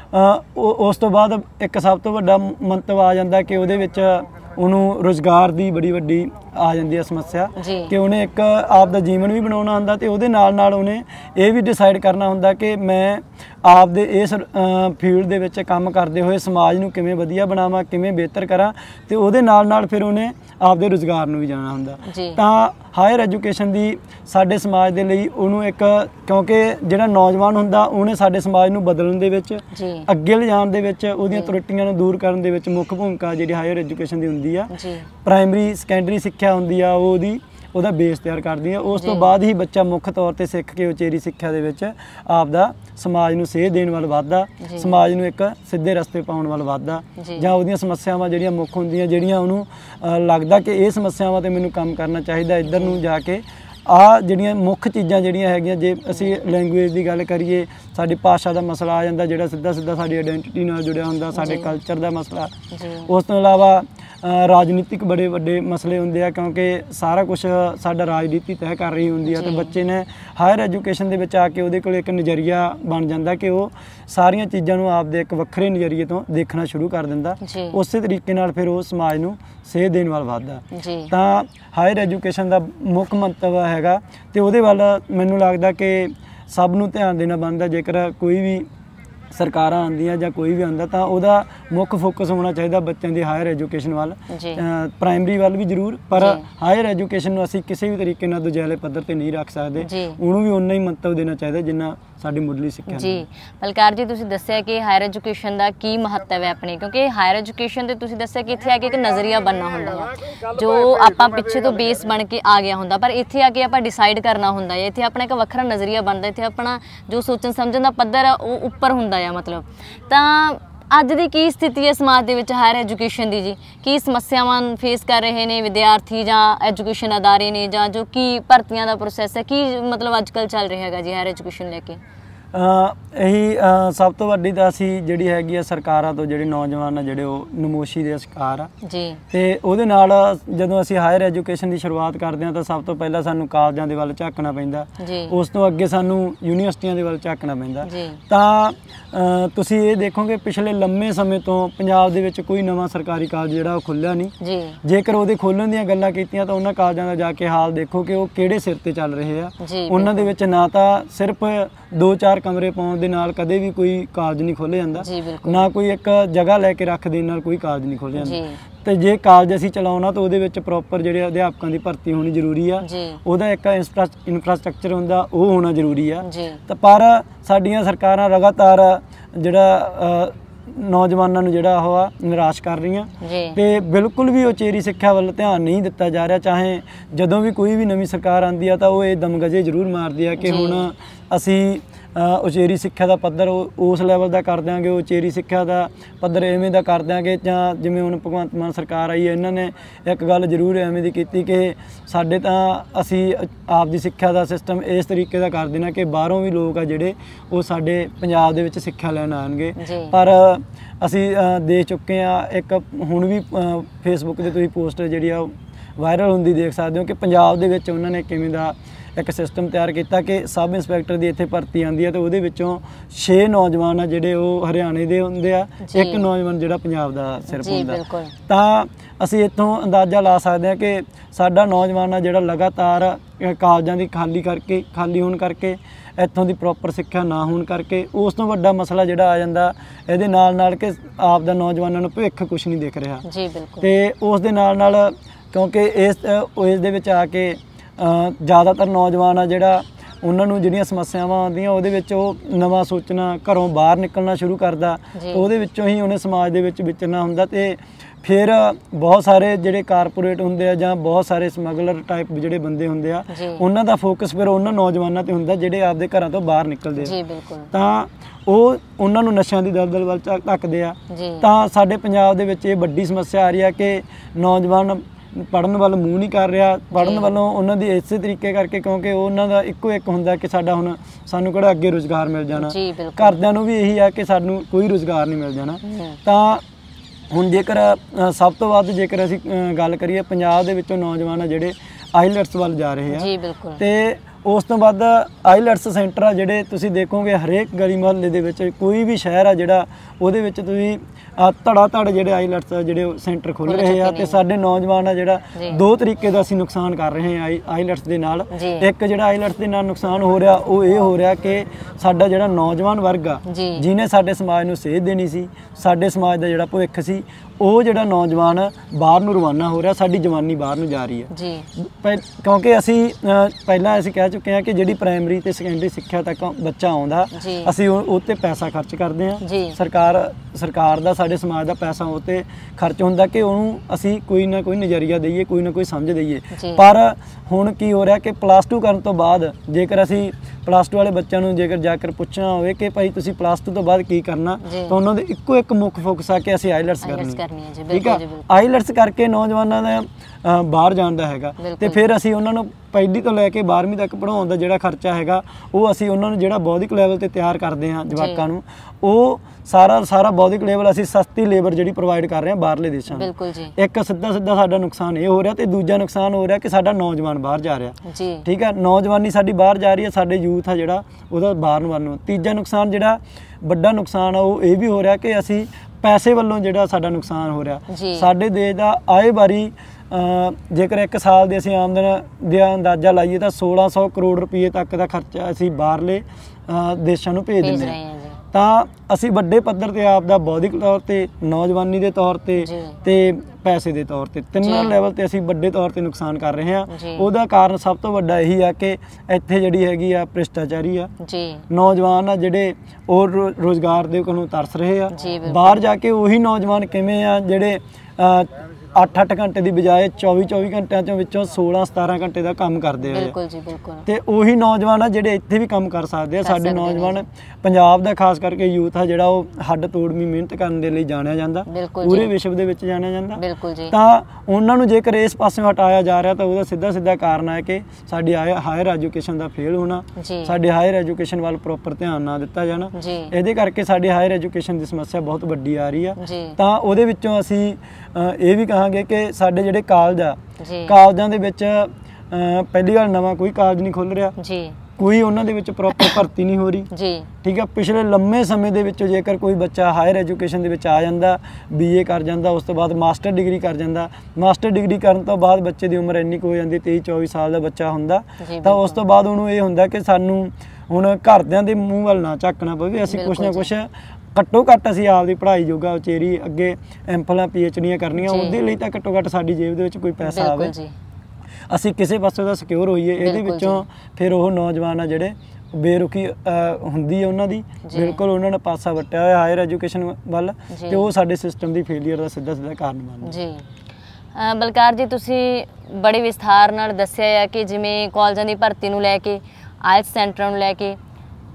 ਉਸ ਤੋਂ ਬਾਅਦ ਇੱਕ ਸਭ ਤੋਂ ਵੱਡਾ ਮੰਤਵ ਆ ਜਾਂਦਾ ਕਿ ਉਹਦੇ ਵਿੱਚ ਉਹਨੂੰ ਰੁਜ਼ਗਾਰ ਦੀ ਬੜੀ ਵੱਡੀ ਆ ਜਾਂਦੀ ਹੈ ਸਮੱਸਿਆ ਕਿ ਉਹਨੇ ਇੱਕ ਆਪ ਦਾ ਜੀਵਨ ਵੀ ਬਣਾਉਣਾ ਹੁੰਦਾ ਤੇ ਉਹਦੇ ਨਾਲ ਨਾਲ ਉਹਨੇ ਇਹ ਵੀ ਡਿਸਾਈਡ ਕਰਨਾ ਹੁੰਦਾ ਕਿ ਮੈਂ ਆਪ ਦੇ ਇਸ ਫੀਲਡ ਦੇ ਵਿੱਚ ਕੰਮ ਕਰਦੇ ਹੋਏ ਸਮਾਜ ਨੂੰ ਕਿਵੇਂ ਵਧੀਆ ਬਣਾਵਾਂ, ਕਿਵੇਂ ਬਿਹਤਰ ਕਰਾਂ, ਤੇ ਉਹਦੇ ਨਾਲ ਨਾਲ ਫਿਰ ਉਹਨੇ ਆਪਦੇ ਰੁਜ਼ਗਾਰ ਨੂੰ ਵੀ ਜਾਣਾ ਹੁੰਦਾ। ਤਾਂ ਹਾਇਰ ਐਜੂਕੇਸ਼ਨ ਦੀ ਸਾਡੇ ਸਮਾਜ ਦੇ ਲਈ ਉਹਨੂੰ ਇੱਕ, ਕਿਉਂਕਿ ਜਿਹੜਾ ਨੌਜਵਾਨ ਹੁੰਦਾ ਉਹਨੇ ਸਾਡੇ ਸਮਾਜ ਨੂੰ ਬਦਲਣ ਦੇ ਵਿੱਚ, ਅੱਗੇ ਲਿਜਾਣ ਦੇ ਵਿੱਚ, ਉਹਦੀਆਂ ਤਰੁੱਟੀਆਂ ਨੂੰ ਦੂਰ ਕਰਨ ਦੇ ਵਿੱਚ ਮੁੱਖ ਭੂਮਿਕਾ ਜਿਹੜੀ ਹਾਇਰ ਐਜੂਕੇਸ਼ਨ ਦੀ ਹੁੰਦੀ ਆ। ਪ੍ਰਾਇਮਰੀ ਸੈਕੰਡਰੀ ਸਿੱਖਿਆ ਹੁੰਦੀ ਆ ਉਹ ਉਹਦੀ ਉਹਦਾ ਬੇਸ ਤਿਆਰ ਕਰਦੀ ਆ। ਉਸ ਤੋਂ ਬਾਅਦ ਹੀ ਬੱਚਾ ਮੁੱਖ ਤੌਰ 'ਤੇ ਸਿੱਖ ਕੇ ਉਚੇਰੀ ਸਿੱਖਿਆ ਦੇ ਵਿੱਚ ਆਪਦਾ ਸਮਾਜ ਨੂੰ ਸੇਧ ਦੇਣ ਵੱਲ ਵੱਧਦਾ, ਸਮਾਜ ਨੂੰ ਇੱਕ ਸਿੱਧੇ ਰਸਤੇ ਪਾਉਣ ਵੱਲ ਵੱਧਦਾ, ਜਾਂ ਉਹਦੀਆਂ ਸਮੱਸਿਆਵਾਂ ਜਿਹੜੀਆਂ ਮੁੱਖ ਹੁੰਦੀਆਂ, ਜਿਹੜੀਆਂ ਉਹਨੂੰ ਲੱਗਦਾ ਕਿ ਇਹ ਸਮੱਸਿਆਵਾਂ 'ਤੇ ਮੈਨੂੰ ਕੰਮ ਕਰਨਾ ਚਾਹੀਦਾ, ਇੱਧਰ ਨੂੰ ਜਾ ਕੇ ਆਹ ਜਿਹੜੀਆਂ ਮੁੱਖ ਚੀਜ਼ਾਂ ਜਿਹੜੀਆਂ ਹੈਗੀਆਂ, ਜੇ ਅਸੀਂ ਲੈਂਗੁਏਜ ਦੀ ਗੱਲ ਕਰੀਏ, ਸਾਡੀ ਭਾਸ਼ਾ ਦਾ ਮਸਲਾ ਆ ਜਾਂਦਾ ਜਿਹੜਾ ਸਿੱਧਾ ਸਿੱਧਾ ਸਾਡੀ ਆਇਡੈਂਟੀਟੀ ਨਾਲ ਜੁੜਿਆ ਹੁੰਦਾ, ਸਾਡੇ ਕਲਚਰ ਦਾ ਮਸਲਾ। ਉਸ ਤੋਂ ਇਲਾਵਾ ਰਾਜਨੀਤਿਕ ਬੜੇ ਵੱਡੇ ਮਸਲੇ ਹੁੰਦੇ ਆ, ਕਿਉਂਕਿ ਸਾਰਾ ਕੁਛ ਸਾਡਾ ਰਾਜਨੀਤੀ ਤੈਅ ਕਰ ਰਹੀ ਹੁੰਦੀ ਆ। ਤੇ ਬੱਚੇ ਨੇ ਹਾਇਰ ਐਜੂਕੇਸ਼ਨ ਦੇ ਵਿੱਚ ਆ ਕੇ ਉਹਦੇ ਕੋਲ ਇੱਕ ਨਜ਼ਰੀਆ ਬਣ ਜਾਂਦਾ ਕਿ ਉਹ ਸਾਰੀਆਂ ਚੀਜ਼ਾਂ ਨੂੰ ਆਪਦੇ ਇੱਕ ਵੱਖਰੇ ਨਜ਼ਰੀਏ ਤੋਂ ਦੇਖਣਾ ਸ਼ੁਰੂ ਕਰ ਦਿੰਦਾ। ਉਸੇ ਤਰੀਕੇ ਨਾਲ ਫਿਰ ਉਹ ਸਮਾਜ ਨੂੰ ਸੇਧ ਦੇਣ ਵੱਲ ਵੱਧਦਾ। ਤਾਂ ਹਾਇਰ ਐਜੂਕੇਸ਼ਨ ਦਾ ਮੁੱਖ ਮੰਤਵ ਹੈਗਾ ਤੇ ਉਹਦੇ ਵੱਲ ਮੈਨੂੰ ਲੱਗਦਾ ਕਿ ਸਭ ਨੂੰ ਧਿਆਨ ਦੇਣਾ ਬਣਦਾ। ਜੇਕਰ ਕੋਈ ਵੀ ਸਰਕਾਰਾਂ ਆਉਂਦੀਆਂ ਜਾਂ ਕੋਈ ਵੀ ਆਉਂਦਾ ਤਾਂ ਉਹਦਾ ਮੁੱਖ ਫੋਕਸ ਹੋਣਾ ਚਾਹੀਦਾ ਬੱਚਿਆਂ ਦੀ ਹਾਇਰ ਐਜੂਕੇਸ਼ਨ ਵੱਲ, ਪ੍ਰਾਇਮਰੀ ਵੱਲ ਵੀ ਜ਼ਰੂਰ, ਪਰ ਹਾਇਰ ਐਜੂਕੇਸ਼ਨ ਨੂੰ ਅਸੀਂ ਕਿਸੇ ਵੀ ਤਰੀਕੇ ਨਾਲ ਦੁਜੈਲੇ ਪੱਧਰ ਤੇ ਨਹੀਂ ਰੱਖ ਸਕਦੇ। ਉਹਨੂੰ ਵੀ ਉਨਾ ਹੀ ਮੰਤਵ ਦੇਣਾ ਚਾਹੀਦਾ ਜਿੰਨਾ ਸਾਡੀ ਮੁੱਢਲੀ ਸਿੱਖਿਆ ਜੀ। ਬਲਕਾਰ ਜੀ, ਤੁਸੀਂ ਦੱਸਿਆ ਕਿ ਹਾਇਰ ਐਜੂਕੇਸ਼ਨ ਦਾ ਕੀ ਮਹੱਤਵ ਹੈ ਆਪਣੇ, ਕਿਉਂਕਿ ਹਾਇਰ ਐਜੂਕੇਸ਼ਨ ਤੇ ਤੁਸੀਂ ਦੱਸਿਆ ਕਿ ਇੱਥੇ ਆ ਕੇ ਇੱਕ ਨਜ਼ਰੀਆ ਬਣਨਾ ਹੁੰਦਾ ਹੈ ਜੋ ਆਪਾਂ ਪਿੱਛੇ ਤੋਂ ਬੇਸ ਬਣ ਕੇ ਆ ਗਿਆ ਹੁੰਦਾ, ਪਰ ਇੱਥੇ ਆ ਕੇ ਆਪਾਂ ਡਿਸਾਈਡ ਕਰਨਾ ਹੁੰਦਾ ਹੈ। ਇੱਥੇ ਆਪਣਾ ਇੱਕ ਵੱਖਰਾ ਨਜ਼ਰੀਆ ਬਣਦਾ, ਇੱਥੇ ਆਪਣਾ ਜੋ ਸੋਚਣ ਸਮਝਣ ਦਾ ਪੱਧਰ ਆ ਉਹ ਉੱਪਰ ਹੁੰਦਾ ਆ। ਮਤਲਬ ਤਾਂ ਅੱਜ ਦੀ ਕੀ ਸਥਿਤੀ ਹੈ ਸਮਾਜ ਦੇ ਵਿੱਚ ਹਾਇਰ ਐਜੂਕੇਸ਼ਨ ਦੀ ਜੀ? ਕੀ ਸਮੱਸਿਆਵਾਂ ਫੇਸ ਕਰ ਰਹੇ ਨੇ ਵਿਦਿਆਰਥੀ ਜਾਂ ਐਜੂਕੇਸ਼ਨ ਅਦਾਰੇ ਨੇ, ਜਾਂ ਜੋ ਕੀ ਭਰਤੀਆਂ ਦਾ ਪ੍ਰੋਸੈਸ ਹੈ, ਕੀ ਮਤਲਬ ਅੱਜ ਕੱਲ੍ਹ ਚੱਲ ਰਿਹਾ ਹੈਗਾ ਜੀ ਹਾਇਰ ਐਜੂਕੇਸ਼ਨ ਲੈ ਕੇ? ਇਹੀ ਸਭ ਤੋਂ ਵੱਡੀ ਤਾਂ ਅਸੀਂ ਜਿਹੜੀ ਹੈਗੀ ਆ ਸਰਕਾਰਾਂ ਤੋਂ ਜਿਹੜੇ ਨੌਜਵਾਨ ਆ ਜਿਹੜੇ ਉਹ ਨਮੋਸ਼ੀ ਦੇ ਸ਼ਿਕਾਰ ਆ ਜੀ। ਤੇ ਉਹਦੇ ਨਾਲ ਜਦੋਂ ਅਸੀਂ ਹਾਇਰ ਐਜੂਕੇਸ਼ਨ ਦੀ ਸ਼ੁਰੂਆਤ ਕਰਦੇ ਹਾਂ ਤਾਂ ਸਭ ਤੋਂ ਪਹਿਲਾਂ ਸਾਨੂੰ ਕਾਲਜਾਂ ਦੇ ਵੱਲ ਝਾਕਣਾ ਪੈਂਦਾ, ਉਸ ਤੋਂ ਅੱਗੇ ਸਾਨੂੰ ਯੂਨੀਵਰਸਿਟੀਆਂ ਦੇ ਵੱਲ ਝਾਕਣਾ ਪੈਂਦਾ। ਤਾਂ ਤੁਸੀਂ ਇਹ ਦੇਖੋਗੇ ਪਿਛਲੇ ਲੰਮੇ ਸਮੇਂ ਤੋਂ ਪੰਜਾਬ ਦੇ ਵਿੱਚ ਕੋਈ ਨਵਾਂ ਸਰਕਾਰੀ ਕਾਲਜ ਜਿਹੜਾ ਉਹ ਖੁੱਲ੍ਹਿਆ ਨਹੀਂ। ਜੇਕਰ ਉਹਦੇ ਖੋਲ੍ਹਣ ਦੀਆਂ ਗੱਲਾਂ ਕੀਤੀਆਂ ਤਾਂ ਉਹਨਾਂ ਕਾਲਜਾਂ ਦਾ ਜਾ ਕੇ ਹਾਲ ਦੇਖੋ ਕਿ ਉਹ ਕਿਹੜੇ ਸਿਰ ਤੇ ਚੱਲ ਰਹੇ ਆ। ਉਹਨਾਂ ਦੇ ਵਿੱਚ ਨਾ ਤਾਂ ਸਿਰਫ ਦੋ ਚਾਰ ਕਮਰੇ ਪਾਉਣ ਦੇ ਨਾਲ ਕਦੇ ਵੀ ਕੋਈ ਕਾਲਜ ਨਹੀਂ ਖੋਲ੍ਹਿਆ ਜਾਂਦਾ, ਨਾ ਕੋਈ ਇੱਕ ਜਗ੍ਹਾ ਲੈ ਕੇ ਰੱਖ ਦੇਣ ਨਾਲ ਕੋਈ ਕਾਲਜ ਨਹੀਂ ਖੋਲ੍ਹਿਆ ਜਾਂਦਾ। ਤੇ ਜੇ ਕਾਲਜ ਅਸੀਂ ਚਲਾਉਣਾ ਤਾਂ ਉਹਦੇ ਵਿੱਚ ਪ੍ਰੋਪਰ ਜਿਹੜੇ ਅਧਿਆਪਕਾਂ ਦੀ ਭਰਤੀ ਹੋਣੀ ਜ਼ਰੂਰੀ ਆ, ਉਹਦਾ ਇੱਕ ਇਨਫਰਾਸਟ੍ਰਕਚਰ ਹੁੰਦਾ ਉਹ ਹੋਣਾ ਜ਼ਰੂਰੀ ਆ। ਤਾਂ ਪਰ ਸਾਡੀਆਂ ਸਰਕਾਰਾਂ ਲਗਾਤਾਰ ਜਿਹੜਾ ਨੌਜਵਾਨਾਂ ਨੂੰ ਜਿਹੜਾ ਉਹ ਆ ਨਿਰਾਸ਼ ਕਰ ਰਹੀਆਂ ਤੇ ਬਿਲਕੁਲ ਵੀ ਉਚੇਰੀ ਸਿੱਖਿਆ ਵੱਲ ਧਿਆਨ ਨਹੀਂ ਦਿੱਤਾ ਜਾ ਰਿਹਾ। ਚਾਹੇ ਜਦੋਂ ਵੀ ਕੋਈ ਵੀ ਨਵੀਂ ਸਰਕਾਰ ਆਉਂਦੀ ਆ ਤਾਂ ਉਹ ਇਹ ਦਮਗਜੇ ਜ਼ਰੂਰ ਮਾਰਦੀ ਆ ਕਿ ਹੁਣ ਅਸੀਂ ਉਚੇਰੀ ਸਿੱਖਿਆ ਦਾ ਪੱਧਰ ਉਸ ਲੈਵਲ ਦਾ ਕਰ ਦਿਆਂਗੇ, ਉਚੇਰੀ ਸਿੱਖਿਆ ਦਾ ਪੱਧਰ ਐਵੇਂ ਦਾ ਕਰ ਦਿਆਂਗੇ। ਜਾਂ ਜਿਵੇਂ ਹੁਣ ਭਗਵੰਤ ਮਾਨ ਸਰਕਾਰ ਆਈ ਹੈ, ਇਹਨਾਂ ਨੇ ਇੱਕ ਗੱਲ ਜ਼ਰੂਰ ਐਵੇਂ ਦੀ ਕੀਤੀ ਕਿ ਸਾਡੇ ਤਾਂ ਅਸੀਂ ਆਪ ਦੀ ਸਿੱਖਿਆ ਦਾ ਸਿਸਟਮ ਇਸ ਤਰੀਕੇ ਦਾ ਕਰ ਦੇਣਾ ਕਿ ਬਾਹਰੋਂ ਵੀ ਲੋਕ ਆ ਜਿਹੜੇ ਉਹ ਸਾਡੇ ਪੰਜਾਬ ਦੇ ਵਿੱਚ ਸਿੱਖਿਆ ਲੈਣ ਆਉਣਗੇ। ਪਰ ਅਸੀਂ ਦੇਖ ਚੁੱਕੇ ਹਾਂ, ਇੱਕ ਹੁਣ ਵੀ ਫੇਸਬੁੱਕ 'ਤੇ ਤੁਸੀਂ ਪੋਸਟ ਜਿਹੜੀ ਆ ਵਾਇਰਲ ਹੁੰਦੀ ਦੇਖ ਸਕਦੇ ਹੋ ਕਿ ਪੰਜਾਬ ਦੇ ਵਿੱਚ ਉਹਨਾਂ ਨੇ ਕਿਵੇਂ ਦਾ ਇੱਕ ਸਿਸਟਮ ਤਿਆਰ ਕੀਤਾ ਕਿ ਸਬ ਇੰਸਪੈਕਟਰ ਦੀ ਇੱਥੇ ਭਰਤੀ ਆਉਂਦੀ ਹੈ ਤੇ ਉਹਦੇ ਵਿੱਚੋਂ ਛੇ ਨੌਜਵਾਨ ਆ ਜਿਹੜੇ ਉਹ ਹਰਿਆਣੇ ਦੇ ਹੁੰਦੇ ਆ, ਇੱਕ ਨੌਜਵਾਨ ਜਿਹੜਾ ਪੰਜਾਬ ਦਾ ਸਿਰਫ ਹੁੰਦਾ। ਤਾਂ ਅਸੀਂ ਇੱਥੋਂ ਅੰਦਾਜ਼ਾ ਲਾ ਸਕਦੇ ਹਾਂ ਕਿ ਸਾਡਾ ਨੌਜਵਾਨ ਆ ਜਿਹੜਾ ਲਗਾਤਾਰ ਕਾਲਜਾਂ ਦੀ ਖਾਲੀ ਕਰਕੇ ਖਾਲੀ ਹੋਣ ਕਰਕੇ ਇੱਥੋਂ ਦੀ ਪ੍ਰੋਪਰ ਸਿੱਖਿਆ ਨਾ ਹੋਣ ਕਰਕੇ ਉਸ ਤੋਂ ਵੱਡਾ ਮਸਲਾ ਜਿਹੜਾ ਆ ਜਾਂਦਾ ਇਹਦੇ ਨਾਲ ਨਾਲ ਕਿ ਆਪ ਦਾ ਨੌਜਵਾਨਾਂ ਨੂੰ ਭਵਿੱਖ ਕੁਛ ਨਹੀਂ ਦਿਖ ਰਿਹਾ। ਤੇ ਉਸ ਦੇ ਨਾਲ ਨਾਲ ਕਿਉਂਕਿ ਇਸ ਇਸ ਦੇ ਵਿੱਚ ਆ ਕੇ ਜ਼ਿਆਦਾਤਰ ਨੌਜਵਾਨ ਆ ਜਿਹੜਾ ਉਹਨਾਂ ਨੂੰ ਜਿਹੜੀਆਂ ਸਮੱਸਿਆਵਾਂ ਆਉਂਦੀਆਂ ਉਹਦੇ ਵਿੱਚ ਉਹ ਨਵਾਂ ਸੋਚਣਾ, ਘਰੋਂ ਬਾਹਰ ਨਿਕਲਣਾ ਸ਼ੁਰੂ ਕਰਦਾ, ਉਹਦੇ ਵਿੱਚੋਂ ਹੀ ਉਹਨੇ ਸਮਾਜ ਦੇ ਵਿੱਚ ਵਿਚਰਨਾ ਹੁੰਦਾ। ਤੇ ਫਿਰ ਬਹੁਤ ਸਾਰੇ ਜਿਹੜੇ ਕਾਰਪੋਰੇਟ ਹੁੰਦੇ ਆ ਜਾਂ ਬਹੁਤ ਸਾਰੇ ਸਮਗਲਰ ਟਾਈਪ ਜਿਹੜੇ ਬੰਦੇ ਹੁੰਦੇ ਆ, ਉਹਨਾਂ ਦਾ ਫੋਕਸ ਫਿਰ ਉਹਨਾਂ ਨੌਜਵਾਨਾਂ 'ਤੇ ਹੁੰਦਾ ਜਿਹੜੇ ਆਪਦੇ ਘਰਾਂ ਤੋਂ ਬਾਹਰ ਨਿਕਲਦੇ ਆ। ਤਾਂ ਉਹ ਉਹਨਾਂ ਨੂੰ ਨਸ਼ਿਆਂ ਦੀ ਦਲਦਲ ਵੱਲ ਧੱਕਦੇ ਆ। ਤਾਂ ਸਾਡੇ ਪੰਜਾਬ ਦੇ ਵਿੱਚ ਇਹ ਵੱਡੀ ਸਮੱਸਿਆ ਆ ਰਹੀ ਆ ਕਿ ਨੌਜਵਾਨ ਪੜ੍ਹਨ ਵੱਲ ਮੂੰਹ ਨਹੀਂ ਕਰ ਰਿਹਾ। ਪੜ੍ਹਨ ਵੱਲੋਂ ਉਹਨਾਂ ਦੀ ਇਸੇ ਤਰੀਕੇ ਕਰਕੇ ਕਿਉਂਕਿ ਉਹਨਾਂ ਦਾ ਇੱਕੋ ਇੱਕ ਹੁੰਦਾ ਕਿ ਸਾਡਾ ਹੁਣ ਸਾਨੂੰ ਕਿਹੜਾ ਅੱਗੇ ਰੁਜ਼ਗਾਰ ਮਿਲ ਜਾਣਾ, ਘਰਦਿਆਂ ਨੂੰ ਵੀ ਇਹੀ ਆ ਕਿ ਸਾਨੂੰ ਕੋਈ ਰੁਜ਼ਗਾਰ ਨਹੀਂ ਮਿਲ ਜਾਣਾ। ਤਾਂ ਹੁਣ ਜੇਕਰ ਸਭ ਤੋਂ ਵੱਧ ਜੇਕਰ ਅਸੀਂ ਗੱਲ ਕਰੀਏ ਪੰਜਾਬ ਦੇ ਵਿੱਚੋਂ ਨੌਜਵਾਨ ਆ ਜਿਹੜੇ ਆਈਲੈਟਸ ਵੱਲ ਜਾ ਰਹੇ ਆ ਤੇ ਉਸ ਤੋਂ ਬਾਅਦ ਆਈਲੈਟਸ ਸੈਂਟਰ ਆ ਜਿਹੜੇ ਤੁਸੀਂ ਦੇਖੋਗੇ ਹਰੇਕ ਗਲੀ ਮੁਹੱਲੇ ਦੇ ਵਿੱਚ ਕੋਈ ਵੀ ਸ਼ਹਿਰ ਆ ਜਿਹੜਾ ਉਹਦੇ ਵਿੱਚ ਤੁਸੀਂ ਧੜਾ ਧੜ ਜਿਹੜੇ ਆਈਲੈਟਸ ਜਿਹੜੇ ਸੈਂਟਰ ਖੁੱਲ ਰਹੇ ਆ। ਤੇ ਸਾਡੇ ਨੌਜਵਾਨ ਆ ਜਿਹੜਾ ਦੋ ਤਰੀਕੇ ਦਾ ਅਸੀਂ ਨੁਕਸਾਨ ਕਰ ਰਹੇ ਹਾਂ ਆਈਲੈਟਸ ਦੇ ਨਾਲ। ਇੱਕ ਜਿਹੜਾ ਆਈਲੈਟਸ ਦੇ ਨਾਲ ਨੁਕਸਾਨ ਹੋ ਰਿਹਾ ਉਹ ਇਹ ਹੋ ਰਿਹਾ ਕਿ ਸਾਡਾ ਜਿਹੜਾ ਨੌਜਵਾਨ ਵਰਗ ਆ ਜਿਹਨੇ ਸਾਡੇ ਸਮਾਜ ਨੂੰ ਸੇਧ ਦੇਣੀ ਸੀ, ਸਾਡੇ ਸਮਾਜ ਦਾ ਜਿਹੜਾ ਭਵਿੱਖ ਸੀ, ਉਹ ਜਿਹੜਾ ਨੌਜਵਾਨ ਬਾਹਰ ਨੂੰ ਰਵਾਨਾ ਹੋ ਰਿਹਾ, ਸਾਡੀ ਜਵਾਨੀ ਬਾਹਰ ਨੂੰ ਜਾ ਰਹੀ ਹੈ। ਕਿਉਂਕਿ ਅਸੀਂ ਪਹਿਲਾਂ ਅਸੀਂ ਕਹਿ ਚੁੱਕੇ ਹਾਂ ਕਿ ਜਿਹੜੀ ਪ੍ਰਾਇਮਰੀ ਤੇ ਸੈਕੰਡਰੀ ਸਿੱਖਿਆ ਤੱਕ ਬੱਚਾ ਆਉਂਦਾ ਅਸੀਂ ਉਹ 'ਤੇ ਪੈਸਾ ਖਰਚ ਕਰਦੇ ਹਾਂ। ਸਰਕਾਰ ਸਰਕਾਰ ਦਾ ਸਾਡੇ ਸਮਾਜ ਦਾ ਪੈਸਾ ਉਹ 'ਤੇ ਖਰਚ ਹੁੰਦਾ ਕਿ ਉਹਨੂੰ ਅਸੀਂ ਕੋਈ ਨਾ ਕੋਈ ਨਜ਼ਰੀਆ ਦਈਏ, ਕੋਈ ਨਾ ਕੋਈ ਸਮਝ ਦਈਏ। ਪਰ ਹੁਣ ਕੀ ਹੋ ਰਿਹਾ ਕਿ ਪਲੱਸ ਟੂ ਕਰਨ ਤੋਂ ਬਾਅਦ ਜੇਕਰ ਅਸੀਂ ਪਲੱਸ ਟੂ ਵਾਲੇ ਬੱਚਿਆਂ ਨੂੰ ਜੇਕਰ ਜਾ ਕੇ ਪੁੱਛਣਾ ਹੋਵੇ ਕਿ ਭਾਈ ਤੁਸੀਂ ਪਲੱਸ ਟੂ ਤੋਂ ਬਾਅਦ ਕੀ ਕਰਨਾ, ਤਾਂ ਉਹਨਾਂ ਦੇ ਇੱਕੋ ਇੱਕ ਮੁੱਖ ਫੋਕਸ ਆ ਕਿ ਅਸੀਂ ਆਈਲੈਟਸ ਕਰਨੀ। ਠੀਕ ਆ, ਆਈਲੈਟਸ ਕਰਕੇ ਨੌਜਵਾਨਾਂ ਦਾ ਬਾਹਰ ਜਾਣ ਦਾ ਹੈਗਾ। ਤੇ ਫਿਰ ਅਸੀਂ ਉਹਨਾਂ ਨੂੰ ਪਹਿਲੀ ਤੋਂ ਲੈ ਕੇ ਬਾਰ੍ਹਵੀਂ ਤੱਕ ਪੜ੍ਹਾਉਣ ਦਾ ਜਿਹੜਾ ਖਰਚਾ ਹੈਗਾ ਉਹ ਅਸੀਂ ਉਹਨਾਂ ਨੂੰ ਜਿਹੜਾ ਬੌਧਿਕ ਲੈਵਲ 'ਤੇ ਤਿਆਰ ਕਰਦੇ ਹਾਂ ਜਵਾਕਾਂ ਨੂੰ, ਉਹ ਸਾਰਾ ਸਾਰਾ ਬੌਧਿਕ ਲੈਵਲ ਅਸੀਂ ਸਸਤੀ ਲੇਬਰ ਜਿਹੜੀ ਪ੍ਰੋਵਾਈਡ ਕਰ ਰਹੇ ਹਾਂ ਬਾਹਰਲੇ ਦੇਸ਼ਾਂ ਨੂੰ। ਇੱਕ ਸਿੱਧਾ ਸਿੱਧਾ ਸਾਡਾ ਨੁਕਸਾਨ ਇਹ ਹੋ ਰਿਹਾ ਤੇ ਦੂਜਾ ਨੁਕਸਾਨ ਹੋ ਰਿਹਾ ਕਿ ਸਾਡਾ ਨੌਜਵਾਨ ਬਾਹਰ ਜਾ ਰਿਹਾ। ਠੀਕ ਹੈ, ਨੌਜਵਾਨੀ ਸਾਡੀ ਬਾਹਰ ਜਾ ਰਹੀ ਹੈ, ਸਾਡੇ ਯੂਥ ਆ ਜਿਹੜਾ ਉਹਦਾ ਬਾਹਰ ਨੂੰ ਵੱਲ ਨੂੰ। ਤੀਜਾ ਨੁਕਸਾਨ ਜਿਹੜਾ ਵੱਡਾ ਨੁਕਸਾਨ ਆ ਉਹ ਇਹ ਵੀ ਹੋ ਰਿਹਾ ਕਿ ਅਸੀਂ ਪੈਸੇ ਵੱਲੋਂ ਜਿਹੜਾ ਸਾਡਾ ਨੁਕਸਾਨ ਹੋ ਰਿਹਾ। ਸਾਡੇ ਦੇਸ਼ ਦਾ ਆਏ ਵਾਰੀ ਜੇਕਰ ਇੱਕ ਸਾਲ ਦੀ ਅਸੀਂ ਆਮਦਨ ਦਾ ਅੰਦਾਜ਼ਾ ਲਾਈਏ ਤਾਂ ਸੋਲਾਂ ਸੌ ਕਰੋੜ ਰੁਪਏ ਤੱਕ ਦਾ ਖਰਚਾ ਅਸੀਂ ਬਾਹਰਲੇ ਦੇਸ਼ਾਂ ਨੂੰ ਭੇਜ ਦਿੰਦੇ ਹਾਂ। ਤਾਂ ਅਸੀਂ ਵੱਡੇ ਪੱਧਰ ਤੇ ਆਪ ਦਾ ਬੌਧਿਕ ਤੌਰ ਤੇ, ਨੌਜਵਾਨੀ ਦੇ ਤੌਰ ਤੇ ਤੇ ਪੈਸੇ ਦੇ ਤੌਰ ਤੇ, ਤਿੰਨਾਂ ਲੈਵਲ ਤੇ ਅਸੀਂ ਵੱਡੇ ਤੌਰ ਤੇ ਨੁਕਸਾਨ ਕਰ ਰਹੇ ਹਾਂ। ਉਹਦਾ ਕਾਰਨ ਸਭ ਤੋਂ ਵੱਡਾ ਇਹੀ ਆ ਕਿ ਇੱਥੇ ਜਿਹੜੀ ਹੈਗੀ ਆ ਭ੍ਰਿਸ਼ਟਾਚਾਰੀ ਆ ਜੀ, ਨੌਜਵਾਨ ਆ ਜਿਹੜੇ ਉਹ ਰੋਜ਼ਗਾਰ ਦੇ ਕੋਲੋਂ ਤਰਸ ਰਹੇ ਆ। ਬਾਹਰ ਜਾ ਕੇ ਉਹੀ ਨੌਜਵਾਨ ਕਿਵੇਂ ਆ ਜਿਹੜੇ ਅੱਠ ਅੱਠ ਘੰਟੇ ਦੀ ਬਜਾਏ ਚੌਵੀ ਚੌਵੀ ਘੰਟਿਆਂ ਚੋਂ ਵਿੱਚੋਂ ਸੋਲਾਂ ਸਤਾਰਾਂ ਘੰਟੇ ਦਾ ਕੰਮ ਕਰਦੇ ਆ। ਬਿਲਕੁਲ ਜੀ, ਬਿਲਕੁਲ। ਤੇ ਉਹੀ ਨੌਜਵਾਨ ਆ ਜਿਹੜੇ ਇੱਥੇ ਵੀ ਕੰਮ ਕਰ ਸਕਦੇ ਆ। ਸਾਡੇ ਨੌਜਵਾਨ ਪੰਜਾਬ ਦਾ ਖਾਸ ਕਰਕੇ ਯੂਥ ਆ ਜਿਹੜਾ ਉਹ ਹੱਡ ਤੋੜਵੀਂ ਮਿਹਨਤ ਕਰਨ ਦੇ ਲਈ ਜਾਣਿਆ ਜਾਂਦਾ, ਪੂਰੇ ਵਿਸ਼ਵ ਦੇ ਵਿੱਚ ਜਾਣਿਆ ਜਾਂਦਾ। ਤਾਂ ਉਹਨਾਂ ਨੂੰ ਜੇਕਰ ਇਸ ਪਾਸਿਓਂ ਹਟਾਇਆ ਜਾ ਰਿਹਾ ਤਾਂ ਉਹਦਾ ਸਿੱਧਾ ਸਿੱਧਾ ਕਾਰਨ ਹੈ ਕਿ ਸਾਡੀ ਹਾਇਰ ਐਜੂਕੇਸ਼ਨ ਦਾ ਫੇਲ ਹੋਣਾ, ਸਾਡੇ ਹਾਇਰ ਐਜੂਕੇਸ਼ਨ ਵੱਲ ਪ੍ਰੋਪਰ ਧਿਆਨ ਨਾ ਦਿੱਤਾ ਜਾਣਾ। ਇਹਦੇ ਕਰਕੇ ਸਾਡੀ ਹਾਇਰ ਐਜੂਕੇਸ਼ਨ ਦੀ ਸਮੱਸਿਆ ਬਹੁਤ ਵੱਡੀ ਆ ਰਹੀ ਆ। ਤਾਂ ਉਹਦੇ ਵਿੱਚੋਂ ਅਸੀਂ ਇਹ ਵੀ ਕਹਾਂਗੇ ਕਿ ਸਾਡੇ ਜਿਹੜੇ ਕਾਲਜ ਆ, ਕਾਲਜਾਂ ਦੇ ਵਿੱਚ ਪਹਿਲੀ ਗੱਲ ਨਵਾਂ ਕੋਈ ਕਾਲਜ ਨਹੀਂ ਖੁੱਲ ਰਿਹਾ, ਕੋਈ ਉਹਨਾਂ ਦੇ ਵਿੱਚ ਪ੍ਰੋਪਰ ਭਰਤੀ ਨਹੀਂ ਹੋ ਰਹੀ ਜੀ, ਠੀਕ ਹੈ। ਪਿਛਲੇ ਲੰਮੇ ਸਮੇਂ ਦੇ ਵਿੱਚ ਜੇਕਰ ਕੋਈ ਬੱਚਾ ਹਾਇਰ ਐਜੂਕੇਸ਼ਨ ਦੇ ਵਿੱਚ ਆ ਜਾਂਦਾ, ਬੀਏ ਕਰ ਜਾਂਦਾ, ਉਸ ਤੋਂ ਬਾਅਦ ਮਾਸਟਰ ਡਿਗਰੀ ਕਰ ਜਾਂਦਾ, ਮਾਸਟਰ ਡਿਗਰੀ ਕਰਨ ਤੋਂ ਬਾਅਦ ਬੱਚੇ ਦੀ ਉਮਰ ਇੰਨੀ ਕੁ ਹੋ ਜਾਂਦੀ ਤੇਈ ਚੌਵੀ ਸਾਲ ਦਾ ਬੱਚਾ ਹੁੰਦਾ, ਤਾਂ ਉਸ ਤੋਂ ਬਾਅਦ ਉਹਨੂੰ ਇਹ ਹੁੰਦਾ ਕਿ ਸਾਨੂੰ ਹੁਣ ਘਰਦਿਆਂ ਦੇ ਮੂੰਹ ਵੱਲ ਨਾ ਝਾਕਣਾ ਪਵੇ, ਅਸੀਂ ਕੁਛ ਨਾ ਕੁਛ ਘੱਟੋ ਘੱਟ ਅਸੀਂ ਆਪਦੀ ਪੜ੍ਹਾਈ ਜੋਗਾ ਉਚੇਰੀ ਅੱਗੇ ਐਮਫਿਲਾਂ ਪੀ ਐਚ ਡੀਆਂ ਕਰਨੀਆਂ, ਉਹਦੇ ਲਈ ਤਾਂ ਘੱਟੋ ਘੱਟ ਸਾਡੀ ਜੇਬ ਦੇ ਵਿੱਚ ਕੋਈ ਪੈਸਾ ਆਵੇ, ਅਸੀਂ ਕਿਸੇ ਪਾਸੇ ਦਾ ਸਿਕਿਉਰ ਹੋਈਏ। ਇਹਦੇ ਵਿੱਚੋਂ ਫਿਰ ਉਹ ਨੌਜਵਾਨ ਆ ਜਿਹੜੇ ਬੇਰੁਖੀ ਹੁੰਦੀ ਹੈ ਉਹਨਾਂ ਦੀ, ਬਿਲਕੁਲ ਉਹਨਾਂ ਨੇ ਪਾਸਾ ਵੱਟਿਆ ਹੋਇਆ ਹਾਇਰ ਐਜੂਕੇਸ਼ਨ ਵੱਲ, ਤੇ ਉਹ ਸਾਡੇ ਸਿਸਟਮ ਦੀ ਫੇਲੀਅਰ ਦਾ ਸਿੱਧਾ ਸਿੱਧਾ ਕਾਰਨ ਬਣਦਾ ਜੀ। ਬਲਕਾਰ ਜੀ, ਤੁਸੀਂ ਬੜੇ ਵਿਸਥਾਰ ਨਾਲ ਦੱਸਿਆ ਹੈ ਕਿ ਜਿਵੇਂ ਕਾਲਜਾਂ ਦੀ ਭਰਤੀ ਨੂੰ ਲੈ ਕੇ, ਆਇਲਸ ਸੈਂਟਰਾਂ ਨੂੰ ਲੈ ਕੇ,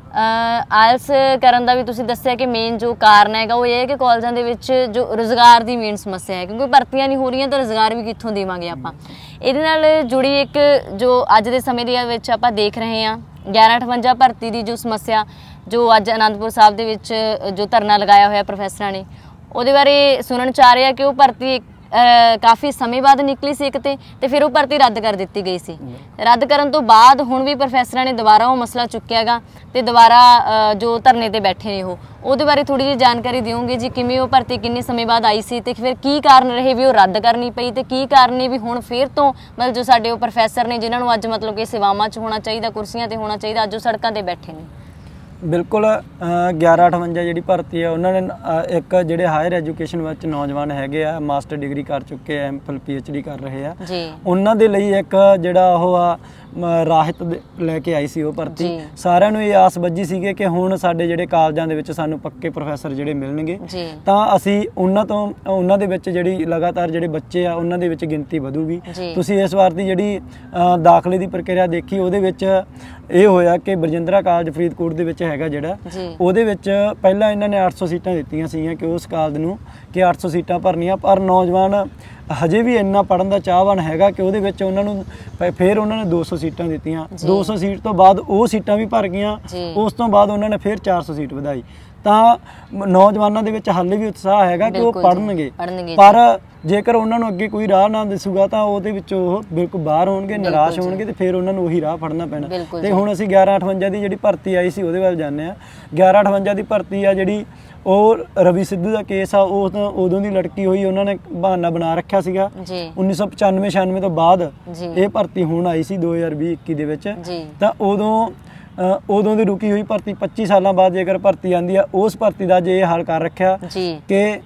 ਆਇਲਸ ਕਰਨ ਦਾ ਵੀ ਤੁਸੀਂ ਦੱਸਿਆ ਕਿ ਮੇਨ ਜੋ ਕਾਰਨ ਹੈਗਾ ਉਹ ਇਹ ਹੈ ਕਿ ਕਾਲਜਾਂ ਦੇ ਵਿੱਚ ਜੋ ਰੁਜ਼ਗਾਰ ਦੀ ਮੇਨ ਸਮੱਸਿਆ ਹੈ, ਕਿਉਂਕਿ ਭਰਤੀਆਂ ਨਹੀਂ ਹੋ ਰਹੀਆਂ ਤਾਂ ਰੁਜ਼ਗਾਰ ਵੀ ਕਿੱਥੋਂ ਦੇਵਾਂਗੇ ਆਪਾਂ। ਇਹਦੇ ਨਾਲ ਜੁੜੀ ਇੱਕ ਜੋ ਅੱਜ ਦੇ ਸਮੇਂ ਦੇ ਵਿੱਚ ਆਪਾਂ ਦੇਖ ਰਹੇ ਹਾਂ ਗਿਆਰਾਂ ਅਠਵੰਜਾ ਭਰਤੀ ਦੀ ਜੋ ਸਮੱਸਿਆ, ਜੋ ਅੱਜ ਅਨੰਦਪੁਰ ਸਾਹਿਬ ਦੇ ਵਿੱਚ ਜੋ ਧਰਨਾ ਲਗਾਇਆ ਹੋਇਆ ਪ੍ਰੋਫੈਸਰਾਂ ਨੇ, ਉਹਦੇ ਬਾਰੇ ਸੁਣਨ ਚ ਆ ਰਿਹਾ ਕਿ ਉਹ ਭਰਤੀ ਕਾਫੀ ਸਮੇਂ ਬਾਅਦ ਨਿਕਲੀ ਸੀ ਇੱਕ ਤੇ ਤੇ ਫਿਰ ਉਹ ਭਰਤੀ ਰੱਦ ਕਰ ਦਿੱਤੀ ਗਈ ਸੀ। ਰੱਦ ਕਰਨ ਤੋਂ ਬਾਅਦ ਹੁਣ ਵੀ ਪ੍ਰੋਫੈਸਰਾਂ ਨੇ ਦੁਬਾਰਾ ਉਹ ਮਸਲਾ ਚੁੱਕਿਆ ਗਾ ਤੇ ਦੁਬਾਰਾ ਜੋ ਧਰਨੇ ਤੇ ਬੈਠੇ ਨੇ ਉਹ ਉਹਦੇ ਬਾਰੇ ਥੋੜੀ ਜਿਹੀ ਜਾਣਕਾਰੀ ਦਿਓਗੇ ਜੀ, ਕਿਵੇਂ ਉਹ ਭਰਤੀ ਕਿੰਨੇ ਸਮੇਂ ਬਾਅਦ ਆਈ ਸੀ ਤੇ ਫਿਰ ਕੀ ਕਾਰਨ ਰਹੇ ਵੀ ਉਹ ਰੱਦ ਕਰਨੀ ਪਈ ਤੇ ਕੀ ਕਾਰਨ ਨੇ ਵੀ ਹੁਣ ਫਿਰ ਤੋਂ ਮਤਲਬ ਜੋ ਸਾਡੇ ਉਹ ਪ੍ਰੋਫੈਸਰ ਨੇ ਜਿਨ੍ਹਾਂ ਨੂੰ ਅੱਜ ਮਤਲਬ ਕਿ ਸੇਵਾਵਾਂ 'ਚ ਹੋਣਾ ਚਾਹੀਦਾ, ਕੁਰਸੀਆਂ ਤੇ ਹੋਣਾ ਚਾਹੀਦਾ, ਅੱਜ ਉਹ ਸੜਕਾਂ ਤੇ ਬੈਠੇ ਨੇ। ਬਿਲਕੁਲ ਗਿਆਰਾਂ ਅਠਵੰਜਾ ਜਿਹੜੀ ਭਰਤੀ ਆ ਉਹਨਾਂ ਨੇ ਇੱਕ ਜਿਹੜੇ ਹਾਇਰ ਐਜੂਕੇਸ਼ਨ ਵਿੱਚ ਨੌਜਵਾਨ ਹੈਗੇ ਆ, ਮਾਸਟਰ ਡਿਗਰੀ ਕਰ ਚੁੱਕੇ ਆ, M Phil P H D ਕਰ ਰਹੇ ਆ, ਉਹਨਾਂ ਦੇ ਲਈ ਇੱਕ ਜਿਹੜਾ ਉਹ ਆ ਰਾਹਤ ਲੈ ਕੇ ਆਈ ਸੀ ਉਹ ਭਰਤੀ। ਸਾਰਿਆਂ ਨੂੰ ਇਹ ਆਸ ਵੱਜੀ ਸੀਗੇ ਕਿ ਹੁਣ ਸਾਡੇ ਜਿਹੜੇ ਕਾਲਜਾਂ ਦੇ ਵਿੱਚ ਸਾਨੂੰ ਪੱਕੇ ਪ੍ਰੋਫੈਸਰ ਜਿਹੜੇ ਮਿਲਣਗੇ ਤਾਂ ਅਸੀਂ ਉਹਨਾਂ ਤੋਂ ਉਹਨਾਂ ਦੇ ਵਿੱਚ ਜਿਹੜੀ ਲਗਾਤਾਰ ਜਿਹੜੇ ਬੱਚੇ ਆ ਉਹਨਾਂ ਦੇ ਵਿੱਚ ਗਿਣਤੀ ਵਧੂਗੀ। ਤੁਸੀਂ ਇਸ ਵਾਰ ਦੀ ਜਿਹੜੀ ਦਾਖਲੇ ਦੀ ਪ੍ਰਕਿਰਿਆ ਦੇਖੀ, ਉਹਦੇ ਵਿੱਚ ਇਹ ਹੋਇਆ ਕਿ ਬਰਜਿੰਦਰਾ ਕਾਲਜ ਫਰੀਦਕੋਟ ਦੇ ਵਿੱਚ ਹੈਗਾ ਜਿਹੜਾ, ਉਹਦੇ ਵਿੱਚ ਪਹਿਲਾਂ ਇਹਨਾਂ ਨੇ ਅੱਠ ਸੌ ਸੀਟਾਂ ਦਿੱਤੀਆਂ ਸੀਗੀਆਂ ਕਿ ਉਸ ਕਾਲਜ ਨੂੰ ਕਿ ਅੱਠ ਸੌ ਸੀਟਾਂ ਭਰਨੀਆਂ, ਪਰ ਨੌਜਵਾਨ ਹਜੇ ਵੀ ਇੰਨਾ ਪੜ੍ਹਨ ਦਾ ਚਾਹਵਾਨ ਹੈਗਾ ਕਿ ਉਹਦੇ ਵਿੱਚ ਉਹਨਾਂ ਨੂੰ ਫਿਰ ਉਹਨਾਂ ਨੇ ਦੋ ਸੌ ਸੀਟਾਂ ਦਿੱਤੀਆਂ। ਦੋ ਸੌ ਸੀਟ ਤੋਂ ਬਾਅਦ ਉਹ ਸੀਟਾਂ ਵੀ ਭਰ ਗਈਆਂ, ਉਸ ਤੋਂ ਬਾਅਦ ਉਹਨਾਂ ਨੇ ਫਿਰ ਚਾਰ ਸੌ ਸੀਟ ਵਧਾਈ। ਤਾਂ ਨੌਜਵਾਨਾਂ ਦੇ ਵਿੱਚ ਹਾਲੇ ਵੀ ਉਤਸ਼ਾਹ ਹੈਗਾ ਕਿ ਉਹ ਪੜ੍ਹਨਗੇ, ਪਰ ਜੇਕਰ ਉਹਨਾਂ ਨੂੰ ਅੱਗੇ ਕੋਈ ਰਾਹ ਨਾ ਦਿਸੂਗਾ ਤਾਂ ਉਹਦੇ ਵਿੱਚ ਉਹ ਬਿਲਕੁਲ ਬਾਹਰ ਹੋਣਗੇ, ਨਿਰਾਸ਼ ਹੋਣਗੇ ਤੇ ਫਿਰ ਉਹਨਾਂ ਨੂੰ ਉਹੀ ਰਾਹ ਫੜਨਾ ਪੈਣਾ। ਤੇ ਹੁਣ ਅਸੀਂ ਗਿਆਰਾਂ ਅਠਵੰਜਾ ਦੀ ਜਿਹੜੀ ਭਰਤੀ ਆਈ ਸੀ ਉਹਦੇ ਵੱਲ ਜਾਂਦੇ ਹਾਂ। ਗਿਆਰਾਂ ਅਠਵੰਜਾ ਦੀ ਭਰਤੀ ਆ ਜਿਹੜੀ, ਉਹ ਰਵੀ ਸਿੱਧੂ ਦਾ ਕੇਸ ਆ, ਉਹ ਤਾਂ ਉਦੋਂ ਦੀ ਲੜਕੀ ਹੋਈ, ਉਹਨਾਂ ਨੇ ਬਹਾਨਾ ਬਣਾ ਰੱਖਿਆ ਸੀਗਾ। ਉੱਨੀ ਸੌ ਪਚਾਨਵੇਂ ਛਿਆਨਵੇਂ ਤੋਂ ਬਾਅਦ ਇਹ ਭਰਤੀ ਹੁਣ ਆਈ ਸੀ ਦੋ ਹਜ਼ਾਰ ਵੀਹ ਇੱਕੀ ਦੇ ਵਿੱਚ, ਤਾਂ ਉਦੋਂ ਉਦੋਂ ਦੀ ਰੁਕੀ ਹੋਈ ਭਰਤੀ ਪੱਚੀ ਸਾਲਾਂ ਬਾਅਦ ਜੇਕਰ ਭਰਤੀ ਆਉਂਦੀ ਆ, ਉਸ ਭਰਤੀ ਦਾ ਜੇ ਇਹ ਹੱਲ ਕਰ ਰੱਖਿਆ ਕਿ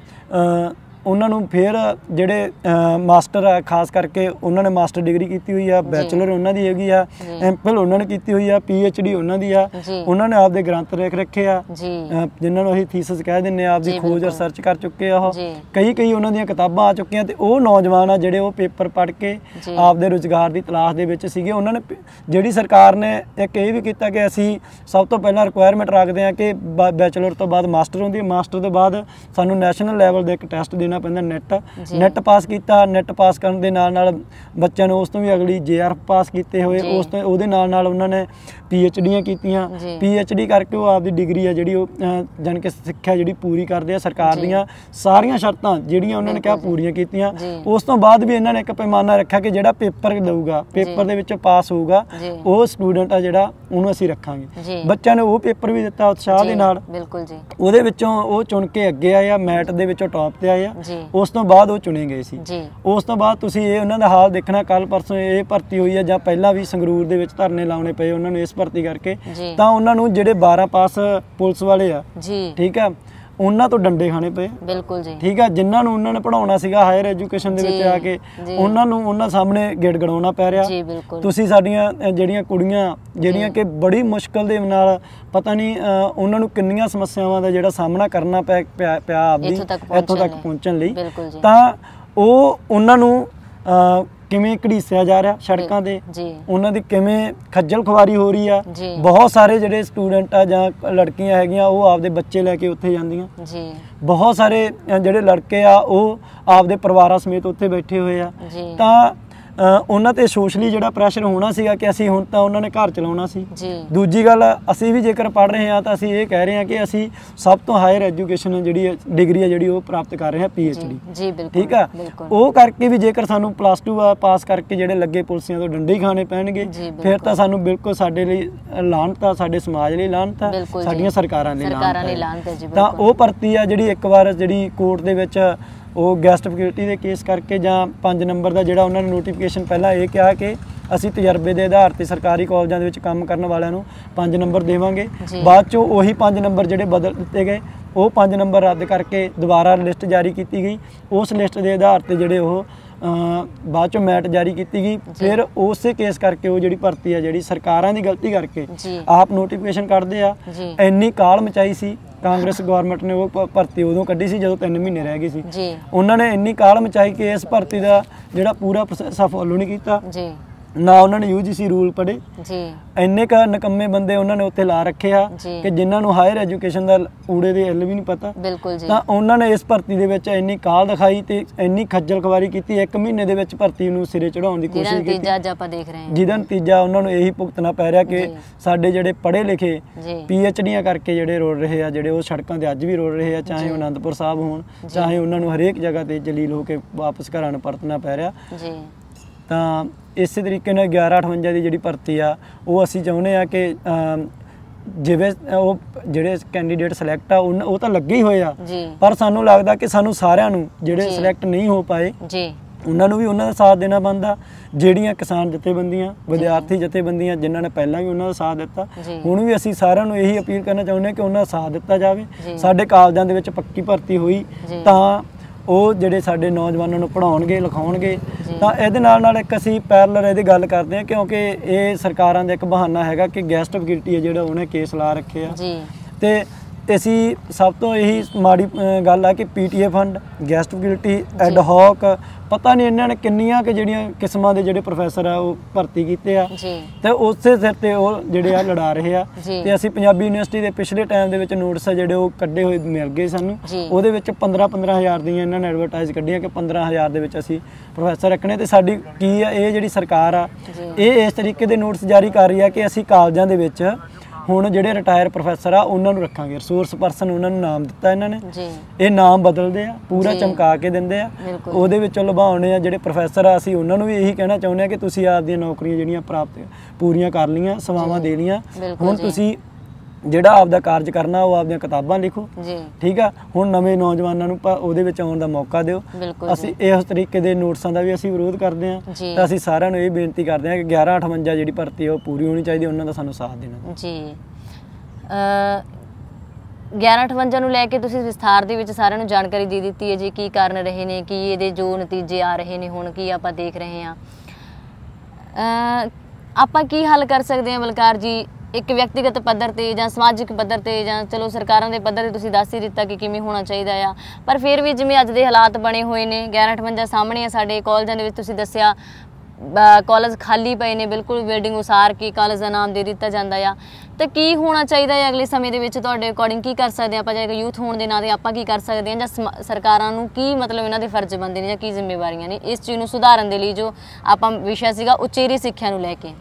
ਉਹਨਾਂ ਨੂੰ ਫਿਰ ਜਿਹੜੇ ਮਾਸਟਰ ਆ, ਖਾਸ ਕਰਕੇ ਉਹਨਾਂ ਨੇ ਮਾਸਟਰ ਡਿਗਰੀ ਕੀਤੀ ਹੋਈ ਆ, ਬੈਚਲਰ ਉਹਨਾਂ ਦੀ ਹੈਗੀ ਆ, ਐਮਫਿਲ ਉਹਨਾਂ ਨੇ ਕੀਤੀ ਹੋਈ ਆ, ਪੀ ਐਚ ਡੀ ਉਹਨਾਂ ਦੀ ਆ, ਉਹਨਾਂ ਨੇ ਆਪਦੇ ਗ੍ਰੰਥ ਲਿਖ ਰੱਖੇ ਆ ਜਿਨ੍ਹਾਂ ਨੂੰ ਅਸੀਂ ਥੀਸਿਸ ਕਹਿ ਦਿੰਦੇ ਆ, ਆਪਦੀ ਖੋਜ ਰਿਸਰਚ ਕਰ ਚੁੱਕੇ ਆ, ਉਹ ਕਈ ਕਈ ਉਹਨਾਂ ਦੀਆਂ ਕਿਤਾਬਾਂ ਆ ਚੁੱਕੀਆਂ। ਤੇ ਉਹ ਨੌਜਵਾਨ ਆ ਜਿਹੜੇ ਉਹ ਪੇਪਰ ਪੜ੍ਹ ਕੇ ਆਪਦੇ ਰੁਜ਼ਗਾਰ ਦੀ ਤਲਾਸ਼ ਦੇ ਵਿੱਚ ਸੀਗੇ। ਉਹਨਾਂ ਨੇ ਜਿਹੜੀ ਸਰਕਾਰ ਨੇ ਇੱਕ ਇਹ ਵੀ ਕੀਤਾ ਕਿ ਅਸੀਂ ਸਭ ਤੋਂ ਪਹਿਲਾਂ ਰਿਕੁਆਇਰਮੈਂਟ ਰੱਖਦੇ ਹਾਂ ਕਿ ਬੈਚਲਰ ਤੋਂ ਬਾਅਦ ਮਾਸਟਰ ਹੁੰਦੀ ਹੈ, ਮਾਸਟਰ ਤੋਂ ਬਾਅਦ ਸਾਨੂੰ ਨੈਸ਼ਨਲ ਲੈਵਲ ਦੇ ਇੱਕ ਟੈਸਟ ਦੇਣਾ ਪੈਂਦਾ, ਨੈਟ ਨੈਟ ਪਾਸ ਕੀਤਾ। ਨੈਟ ਪਾਸ ਕਰਨ ਦੇ ਨਾਲ ਨਾਲ ਬੱਚਿਆਂ ਨੂੰ ਉਸ ਤੋਂ ਵੀ ਅਗਲੀ ਜੇ ਆਰ ਪਾਸ ਕੀਤੇ ਹੋਏ, ਉਸ ਤੋਂ ਉਹਦੇ ਨਾਲ ਨਾਲ ਉਹਨਾਂ ਨੇ ਪੀ ਐਚ ਡੀਆਂ ਕੀਤੀਆਂ। ਪੀ ਐਚ ਡੀ ਕਰਕੇ ਉਹ ਆਪਦੀ ਡਿਗਰੀ ਆ ਜਿਹੜੀ ਉਹ ਜਾਣੀ ਕਿ ਸਿੱਖਿਆ ਜਿਹੜੀ ਪੂਰੀ ਕਰਦੇ ਆ, ਸਰਕਾਰ ਦੀਆਂ ਸਾਰੀਆਂ ਸ਼ਰਤਾਂ ਜਿਹੜੀਆਂ ਉਹਨਾਂ ਨੇ ਕਿਹਾ ਪੂਰੀਆਂ ਕੀਤੀਆਂ। ਉਸ ਤੋਂ ਬਾਅਦ ਵੀ ਇਹਨਾਂ ਨੇ ਇੱਕ ਪੈਮਾਨਾ ਰੱਖਿਆ ਕਿ ਜਿਹੜਾ ਪੇਪਰ ਦਊਗਾ, ਪੇਪਰ ਦੇ ਵਿੱਚ ਪਾਸ ਹੋਊਗਾ, ਉਹ ਸਟੂਡੈਂਟ ਆ ਜਿਹੜਾ ਉਹਨੂੰ ਅਸੀਂ ਰੱਖਾਂਗੇ। ਬੱਚਿਆਂ ਨੇ ਉਹ ਪੇਪਰ ਵੀ ਦਿੱਤਾ ਉਤਸ਼ਾਹ ਦੇ ਨਾਲ, ਉਹਦੇ ਵਿੱਚੋਂ ਉਹ ਚੁਣ ਕੇ ਅੱਗੇ ਆਏ ਆ, ਮੈਟ ਦੇ ਵਿੱਚੋਂ ਟੌਪ ਤੇ ਆਏ ਆ। ਉਸ ਤੋਂ ਬਾਅਦ ਉਹ ਚੁਣੇ ਗਏ ਸੀ। ਜੀ ਉਸ ਤੋਂ ਬਾਅਦ ਤੁਸੀਂ ਇਹ ਉਹਨਾਂ ਦਾ ਹਾਲ ਦੇਖਣਾ, ਕੱਲ ਪਰਸੋਂ ਇਹ ਭਰਤੀ ਹੋਈ ਹੈ ਜਾਂ ਪਹਿਲਾਂ ਵੀ ਸੰਗਰੂਰ ਦੇ ਵਿੱਚ ਧਰਨੇ ਲਾਉਣੇ ਪਏ ਉਹਨਾਂ ਨੂੰ ਇਸ ਭਰਤੀ ਕਰਕੇ, ਤਾਂ ਉਹਨਾਂ ਨੂੰ ਜਿਹੜੇ ਬਾਰਾਂ ਪਾਸ ਪੁਲਿਸ ਵਾਲੇ ਆ ਜੀ, ਠੀਕ ਆ, ਉਹਨਾਂ ਤੋਂ ਡੰਡੇ ਖਾਣੇ ਪਏ। ਬਿਲਕੁਲ ਜੀ, ਠੀਕ ਆ। ਜਿਨ੍ਹਾਂ ਨੂੰ ਉਹਨਾਂ ਨੇ ਪੜਾਉਣਾ ਸੀਗਾ ਹਾਇਰ ਐਜੂਕੇਸ਼ਨ ਦੇ ਵਿੱਚ ਆ ਕੇ, ਉਹਨਾਂ ਨੂੰ ਉਹਨਾਂ ਸਾਹਮਣੇ ਗਿੜਗੜਾਉਣਾ ਪੈ ਰਿਹਾ। ਤੁਸੀਂ ਸਾਡੀਆਂ ਜਿਹੜੀਆਂ ਕੁੜੀਆਂ ਜਿਹੜੀਆਂ ਕਿ ਬੜੀ ਮੁਸ਼ਕਲ ਦੇ ਨਾਲ ਪਤਾ ਨਹੀਂ ਉਹਨਾਂ ਨੂੰ ਕਿੰਨੀਆਂ ਸਮੱਸਿਆਵਾਂ ਦਾ ਜਿਹੜਾ ਸਾਹਮਣਾ ਕਰਨਾ ਪਿਆ ਪਿਆ ਆਪਦੀ ਇੱਥੋਂ ਤੱਕ ਪਹੁੰਚਣ ਲਈ, ਤਾਂ ਉਹ ਉਹਨਾਂ ਨੂੰ ਕਿਵੇਂ ਘੜੀਸਿਆ ਜਾ ਰਿਹਾ ਸੜਕਾਂ ਤੇ, ਉਹਨਾਂ ਦੀ ਕਿਵੇਂ ਖੱਜਲ ਖੁਆਰੀ ਹੋ ਰਹੀ ਆ। ਬਹੁਤ ਸਾਰੇ ਜਿਹੜੇ ਸਟੂਡੈਂਟ ਆ ਜਾਂ ਲੜਕੀਆਂ ਹੈਗੀਆਂ ਉਹ ਆਪਦੇ ਬੱਚੇ ਲੈ ਕੇ ਉੱਥੇ ਜਾਂਦੀਆਂ, ਬਹੁਤ ਸਾਰੇ ਜਿਹੜੇ ਲੜਕੇ ਆ ਉਹ ਆਪਦੇ ਪਰਿਵਾਰਾਂ ਸਮੇਤ ਉੱਥੇ ਬੈਠੇ ਹੋਏ ਆ। ਤਾਂ ਉਹਨਾਂ ਤੇ ਸੋਸ਼ਲੀ ਜਿਹੜਾ ਪ੍ਰੈਸ਼ਰ ਹੋਣਾ ਸੀਗਾ ਕਿ ਅਸੀਂ ਹੁਣ ਤਾਂ ਉਹਨਾਂ ਨੇ ਘਰ ਚਲਾਉਣਾ ਸੀ। ਦੂਜੀ ਗੱਲ, ਅਸੀਂ ਵੀ ਜੇਕਰ ਪੜ੍ਹ ਰਹੇ ਹਾਂ ਤਾਂ ਅਸੀਂ ਇਹ ਕਹਿ ਰਹੇ ਹਾਂ ਕਿ ਅਸੀਂ ਸਭ ਤੋਂ ਹਾਇਰ ਐਜੂਕੇਸ਼ਨ ਜਿਹੜੀ ਡਿਗਰੀ ਆ ਜਿਹੜੀ ਉਹ ਪ੍ਰਾਪਤ ਕਰ ਰਹੇ ਹਾਂ, ਪੀ ਐਚ ਡੀ, ਠੀਕ ਆ। ਉਹ ਕਰਕੇ ਵੀ ਜੇਕਰ ਸਾਨੂੰ ਪਲੱਸ ਟੂ ਪਾਸ ਕਰਕੇ ਜਿਹੜੇ ਲੱਗੇ ਪੁਲਿਸੀਆਂ ਤੋਂ ਡੰਡੇ ਹੀ ਖਾਣੇ ਪੈਣਗੇ, ਫਿਰ ਤਾਂ ਸਾਨੂੰ ਬਿਲਕੁਲ ਸਾਡੇ ਲਈ ਲਾਹਨਤ ਆ, ਸਾਡੇ ਸਮਾਜ ਲਈ ਲਾਹਨਤ ਆ, ਸਾਡੀਆਂ ਸਰਕਾਰਾਂ ਲਈ ਲਾਹਨਤ ਆ। ਤਾਂ ਉਹ ਭਰਤੀ ਆ ਜਿਹੜੀ ਇੱਕ ਵਾਰ ਜਿਹੜੀ ਕੋਰਟ ਦੇ ਵਿੱਚ ਉਹ ਗੈਸਟ ਫੈਕਲਟੀ ਦੇ ਕੇਸ ਕਰਕੇ ਜਾਂ ਪੰਜ ਨੰਬਰ ਦਾ ਜਿਹੜਾ ਉਹਨਾਂ ਨੇ ਨੋਟੀਫਿਕੇਸ਼ਨ ਪਹਿਲਾਂ ਇਹ ਕਿਹਾ ਕਿ ਅਸੀਂ ਤਜਰਬੇ ਦੇ ਆਧਾਰ ਤੇ ਸਰਕਾਰੀ ਕਾਲਜਾਂ ਦੇ ਵਿੱਚ ਕੰਮ ਕਰਨ ਵਾਲਿਆਂ ਨੂੰ ਪੰਜ ਨੰਬਰ ਦੇਵਾਂਗੇ, ਬਾਅਦ ਚੋਂ ਉਹੀ ਪੰਜ ਨੰਬਰ ਜਿਹੜੇ ਬਦਲ ਦਿੱਤੇ ਗਏ, ਉਹ ਪੰਜ ਨੰਬਰ ਰੱਦ ਕਰਕੇ ਦੁਬਾਰਾ ਲਿਸਟ ਜਾਰੀ ਕੀਤੀ ਗਈ। ਉਸ ਲਿਸਟ ਦੇ ਆਧਾਰ ਤੇ ਜਿਹੜੇ ਉਹ ਬਾਅਦ ਚੋਂ ਮੈਟ ਜਾਰੀ ਕੀਤੀ ਗਈ। ਫਿਰ ਉਸੇ ਕੇਸ ਕਰਕੇ ਉਹ ਜਿਹੜੀ ਭਰਤੀ ਆ ਜਿਹੜੀ ਸਰਕਾਰਾਂ ਦੀ ਗਲਤੀ ਕਰਕੇ ਆਪ ਨੋਟੀਫਿਕੇਸ਼ਨ ਕੱਢਦੇ ਆ। ਇੰਨੀ ਕਾਲ ਮਚਾਈ ਸੀ ਕਾਂਗਰਸ ਗਵਰਨਮੈਂਟ ਨੇ, ਉਹ ਭਰਤੀ ਉਦੋਂ ਕੱਢੀ ਸੀ ਜਦੋਂ ਤਿੰਨ ਮਹੀਨੇ ਰਹਿ ਗਏ ਸੀ। ਉਹਨਾਂ ਨੇ ਇੰਨੀ ਕਾਲ ਮਚਾਈ ਕਿ ਇਸ ਭਰਤੀ ਦਾ ਜਿਹੜਾ ਪੂਰਾ ਪ੍ਰੋਸੈਸ ਆ ਫੋਲੋ ਨਹੀਂ ਕੀਤਾ, ਨਾ ਉਹਨਾਂ ਨੇ ਯੂ ਜੀ ਸੀ ਰੂਲ ਪੜ੍ਹੇ। ਇੰਨੇ ਕ ਨਕੰਮੇ ਬੰਦੇ ਉਹਨਾਂ ਨੇ ਉੱਥੇ ਲਾ ਰੱਖੇ ਆ ਕਿ ਜਿਨ੍ਹਾਂ ਨੂੰ ਹਾਇਰ ਐਜੂਕੇਸ਼ਨ ਦਾ ਊੜੇ ਦੇ ਐਲ ਵੀ ਨਹੀਂ ਪਤਾ। ਤਾਂ ਉਹਨਾਂ ਨੇ ਇਸ ਭਰਤੀ ਦੇ ਵਿੱਚ ਇੰਨੀ ਕਾਲ ਦਿਖਾਈ ਤੇ ਇੰਨੀ ਖੱਜਲ ਖਵਾਰੀ ਕੀਤੀ, ਇੱਕ ਮਹੀਨੇ ਦੇ ਵਿੱਚ ਭਰਤੀ ਨੂੰ ਸਿਰੇ ਚੜਾਉਣ ਦੀ ਕੋਸ਼ਿਸ਼ ਕੀਤੀ, ਜਿਹਦਾ ਨਤੀਜਾ ਉਹਨਾਂ ਨੂੰ ਇਹੀ ਭੁਗਤਣਾ ਪੈ ਰਿਹਾ ਕਿ ਸਾਡੇ ਜਿਹੜੇ ਪੜ੍ਹੇ ਲਿਖੇ ਪੀ ਐਚ ਡੀਆਂ ਕਰਕੇ ਜਿਹੜੇ ਰੋਲ ਰਹੇ ਆ, ਜਿਹੜੇ ਉਹ ਸੜਕਾਂ ਤੇ ਅੱਜ ਵੀ ਰੋਲ ਰਹੇ ਆ, ਚਾਹੇ ਉਹ ਅਨੰਦਪੁਰ ਸਾਹਿਬ ਹੋਣ, ਚਾਹੇ ਉਹਨਾਂ ਨੂੰ ਹਰੇਕ ਜਗ੍ਹਾ ਤੇ ਜਲੀਲ ਹੋ ਕੇ ਵਾਪਸ ਘਰਾਂ ਨੂੰ ਪਰਤਣਾ ਪੈ ਰਿਹਾ। ਤਾਂ ਇਸੇ ਤਰੀਕੇ ਨਾਲ ਗਿਆਰਾਂ ਅਠਵੰਜਾ ਦੀ ਜਿਹੜੀ ਭਰਤੀ ਆ ਉਹ ਅਸੀਂ ਚਾਹੁੰਦੇ ਆ ਕਿ ਜਿਵੇਂ ਉਹ ਜਿਹੜੇ ਕੈਂਡੀਡੇਟ ਸਿਲੈਕਟ ਆ ਉਹ ਤਾਂ ਲੱਗੇ ਹੀ ਹੋਏ ਆ, ਪਰ ਸਾਨੂੰ ਲੱਗਦਾ ਕਿ ਸਾਨੂੰ ਸਾਰਿਆਂ ਨੂੰ ਜਿਹੜੇ ਸਿਲੈਕਟ ਨਹੀਂ ਹੋ ਪਾਏ ਉਹਨਾਂ ਨੂੰ ਵੀ ਉਹਨਾਂ ਦਾ ਸਾਥ ਦੇਣਾ ਬਣਦਾ। ਜਿਹੜੀਆਂ ਕਿਸਾਨ ਜਥੇਬੰਦੀਆਂ, ਵਿਦਿਆਰਥੀ ਜਥੇਬੰਦੀਆਂ ਜਿਨ੍ਹਾਂ ਨੇ ਪਹਿਲਾਂ ਵੀ ਉਹਨਾਂ ਦਾ ਸਾਥ ਦਿੱਤਾ, ਹੁਣ ਵੀ ਅਸੀਂ ਸਾਰਿਆਂ ਨੂੰ ਇਹੀ ਅਪੀਲ ਕਰਨਾ ਚਾਹੁੰਦੇ ਹਾਂ ਕਿ ਉਹਨਾਂ ਦਾ ਸਾਥ ਦਿੱਤਾ ਜਾਵੇ। ਸਾਡੇ ਕਾਲਜਾਂ ਦੇ ਵਿੱਚ ਪੱਕੀ ਭਰਤੀ ਹੋਈ ਤਾਂ ਉਹ ਜਿਹੜੇ ਸਾਡੇ ਨੌਜਵਾਨਾਂ ਨੂੰ ਪੜ੍ਹਾਉਣਗੇ ਲਿਖਾਉਣਗੇ। ਤਾਂ ਇਹਦੇ ਨਾਲ ਨਾਲ ਇੱਕ ਅਸੀਂ ਪੈਰਲਰ ਇਹਦੀ ਗੱਲ ਕਰਦੇ ਹਾਂ, ਕਿਉਂਕਿ ਇਹ ਸਰਕਾਰਾਂ ਦਾ ਇੱਕ ਬਹਾਨਾ ਹੈਗਾ ਕਿ ਗੈਸਟ ਫੈਕਲਟੀ ਹੈ ਜਿਹੜਾ ਉਹਨੇ ਕੇਸ ਲਾ ਰੱਖੇ ਆ। ਤੇ ਅਸੀਂ ਸਭ ਤੋਂ ਇਹੀ ਮਾੜੀ ਗੱਲ ਆ ਕਿ P T A fund, guest faculty, ad hoc, ਪਤਾ ਨਹੀਂ ਇਹਨਾਂ ਨੇ ਕਿੰਨੀਆਂ ਕਿ ਜਿਹੜੀਆਂ ਕਿਸਮਾਂ ਦੇ ਜਿਹੜੇ ਪ੍ਰੋਫੈਸਰ ਆ ਉਹ ਭਰਤੀ ਕੀਤੇ ਆ ਤੇ ਉਸੇ ਸਿਰ ਤੇ ਉਹ ਜਿਹੜੇ ਆ ਲੜਾ ਰਹੇ ਆ। ਤੇ ਅਸੀਂ ਪੰਜਾਬੀ ਯੂਨੀਵਰਸਿਟੀ ਦੇ ਪਿਛਲੇ ਟਾਈਮ ਦੇ ਵਿੱਚ ਨੋਟਿਸ ਆ ਜਿਹੜੇ ਉਹ ਕੱਢੇ ਹੋਏ ਮਿਲ ਗਏ ਸਾਨੂੰ, ਉਹਦੇ ਵਿੱਚ ਪੰਦਰਾਂ ਪੰਦਰਾਂ ਹਜ਼ਾਰ ਦੀਆਂ ਇਹਨਾਂ ਨੇ ਐਡਵਰਟਾਈਜ਼ ਕੱਢੀਆਂ ਕਿ ਪੰਦਰਾਂ ਹਜ਼ਾਰ ਦੇ ਵਿੱਚ ਅਸੀਂ ਪ੍ਰੋਫੈਸਰ ਰੱਖਣੇ। ਤੇ ਸਾਡੀ ਕੀ ਆ, ਇਹ ਜਿਹੜੀ ਸਰਕਾਰ ਆ ਇਹ ਇਸ ਤਰੀਕੇ ਦੇ ਨੋਟਿਸ ਜਾਰੀ ਕਰ ਰਹੀ ਆ ਕਿ ਅਸੀਂ ਕਾਲਜਾਂ ਦੇ ਵਿੱਚ ਹੁਣ ਜਿਹੜੇ ਰਿਟਾਇਰ ਪ੍ਰੋਫੈਸਰ ਆ ਉਹਨਾਂ ਨੂੰ ਰੱਖਾਂਗੇ, ਰਿਸੋਰਸ ਪਰਸਨ ਉਹਨਾਂ ਨੂੰ ਨਾਮ ਦਿੱਤਾ ਇਹਨਾਂ ਨੇ। ਇਹ ਨਾਮ ਬਦਲਦੇ ਆ, ਪੂਰਾ ਚਮਕਾ ਕੇ ਦਿੰਦੇ ਆ, ਉਹਦੇ ਵਿੱਚੋਂ ਲੁਭਾਉਣੇ ਆ ਜਿਹੜੇ ਪ੍ਰੋਫੈਸਰ ਆ। ਅਸੀਂ ਉਹਨਾਂ ਨੂੰ ਵੀ ਇਹੀ ਕਹਿਣਾ ਚਾਹੁੰਦੇ ਆ ਕਿ ਤੁਸੀਂ ਆਪਦੀਆਂ ਨੌਕਰੀਆਂ ਜਿਹੜੀਆਂ ਪ੍ਰਾਪਤ ਪੂਰੀਆਂ ਕਰ ਲਈਆਂ, ਸੇਵਾਵਾਂ ਦੇ ਲਈਆਂ, ਹੁਣ ਤੁਸੀਂ ਜਿਹੜਾ ਆਪਦਾ ਕਾਰਜ ਕਰਨਾ ਉਹ ਆਪਦੀਆਂ ਕਿਤਾਬਾਂ ਲਿਖੋ, ਠੀਕ ਆ। ਹੁਣ ਨਵੇਂ ਨੌਜਵਾਨਾਂ ਨੂੰ ਉਹਦੇ ਵਿੱਚ ਆਉਣ ਦਾ ਮੌਕਾ ਦਿਓ। ਅਸੀਂ ਇਸ ਤਰੀਕੇ ਦੇ ਨੋਟਿਸਾਂ ਦਾ ਵੀ ਅਸੀਂ ਵਿਰੋਧ ਕਰਦੇ ਹਾਂ। ਤਾਂ ਅਸੀਂ ਸਾਰਿਆਂ ਨੂੰ ਇਹ ਬੇਨਤੀ ਕਰਦੇ ਹਾਂ ਕਿ ਗਿਆਰਾਂ ਅਠਵੰਜਾ ਜਿਹੜੀ ਭਰਤੀ ਉਹ ਪੂਰੀ ਹੋਣੀ ਚਾਹੀਦੀ, ਉਹਨਾਂ ਦਾ ਸਾਨੂੰ ਸਾਥ ਦੇਣਾ ਜੀ। ਗਿਆਰਾਂ ਅਠਵੰਜਾ ਨੂੰ ਲੈ ਕੇ ਤੁਸੀਂ ਵਿਸਥਾਰ ਦੇ ਵਿੱਚ ਸਾਰਿਆਂ ਨੂੰ ਜਾਣਕਾਰੀ ਦੇ ਦਿੱਤੀ ਹੈ ਜੀ, ਕੀ ਕਾਰਨ ਰਹੇ ਨੇ, ਕੀ ਇਹਦੇ ਜੋ ਨਤੀਜੇ ਆ ਰਹੇ ਨੇ, ਹੁਣ ਕੀ ਆਪਾਂ ਦੇਖ ਰਹੇ ਹਾਂ। ਆਪਾਂ ਕੀ ਹੱਲ ਕਰ ਸਕਦੇ ਹਾਂ ਬਲਕਾਰ ਜੀ, ਇੱਕ ਵਿਅਕਤੀਗਤ ਪੱਧਰ ਤੇ ਜਾਂ ਸਮਾਜਿਕ ਪੱਧਰ ਤੇ ਜਾਂ ਚਲੋ ਸਰਕਾਰਾਂ ਦੇ ਪੱਧਰ ਤੇ ਤੁਸੀਂ ਦੱਸ ਹੀ ਦਿੱਤਾ ਕਿ ਕਿਵੇਂ ਹੋਣਾ ਚਾਹੀਦਾ ਆ, ਪਰ ਫਿਰ ਵੀ ਜਿਵੇਂ ਅੱਜ ਦੇ ਹਾਲਾਤ ਬਣੇ ਹੋਏ ਨੇ, ਗਿਆਰਾਂ ਅਠਵੰਜਾ ਸਾਹਮਣੇ ਆ ਸਾਡੇ ਕਾਲਜਾਂ ਦੇ ਵਿੱਚ, ਤੁਸੀਂ ਦੱਸਿਆ ਕਾਲਜ ਖਾਲੀ ਪਏ ਨੇ, ਬਿਲਕੁਲ ਬਿਲਡਿੰਗ ਉਸਾਰ ਕੇ ਕਾਲਜ ਦਾ ਨਾਮ ਦੇ ਦਿੱਤਾ ਜਾਂਦਾ ਆ। ਤਾਂ ਕੀ ਹੋਣਾ ਚਾਹੀਦਾ ਹੈ ਅਗਲੇ ਸਮੇਂ ਦੇ ਵਿੱਚ ਤੁਹਾਡੇ ਅਕੋਰਡਿੰਗ, ਕੀ ਕਰ ਸਕਦੇ ਆਪਾਂ, ਜਾਂ ਯੂਥ ਹੋਣ ਦੇ ਨਾਂ ਤੇ ਆਪਾਂ ਕੀ ਕਰ ਸਕਦੇ ਹਾਂ, ਜਾਂ ਸਰਕਾਰਾਂ ਨੂੰ ਕੀ ਮਤਲਬ ਇਹਨਾਂ ਦੇ ਫਰਜ਼ ਬਣਦੇ ਨੇ ਜਾਂ ਕੀ ਜ਼ਿੰਮੇਵਾਰੀਆਂ ਨੇ ਇਸ ਚੀਜ਼ ਨੂੰ ਸੁਧਾਰਨ ਦੇ ਲਈ, ਜੋ ਆਪਾਂ ਵਿਸ਼ਾ ਸੀਗਾ ਉਚੇਰੀ ਸਿੱਖਿਆ ਨੂੰ ਲੈ ਕੇ।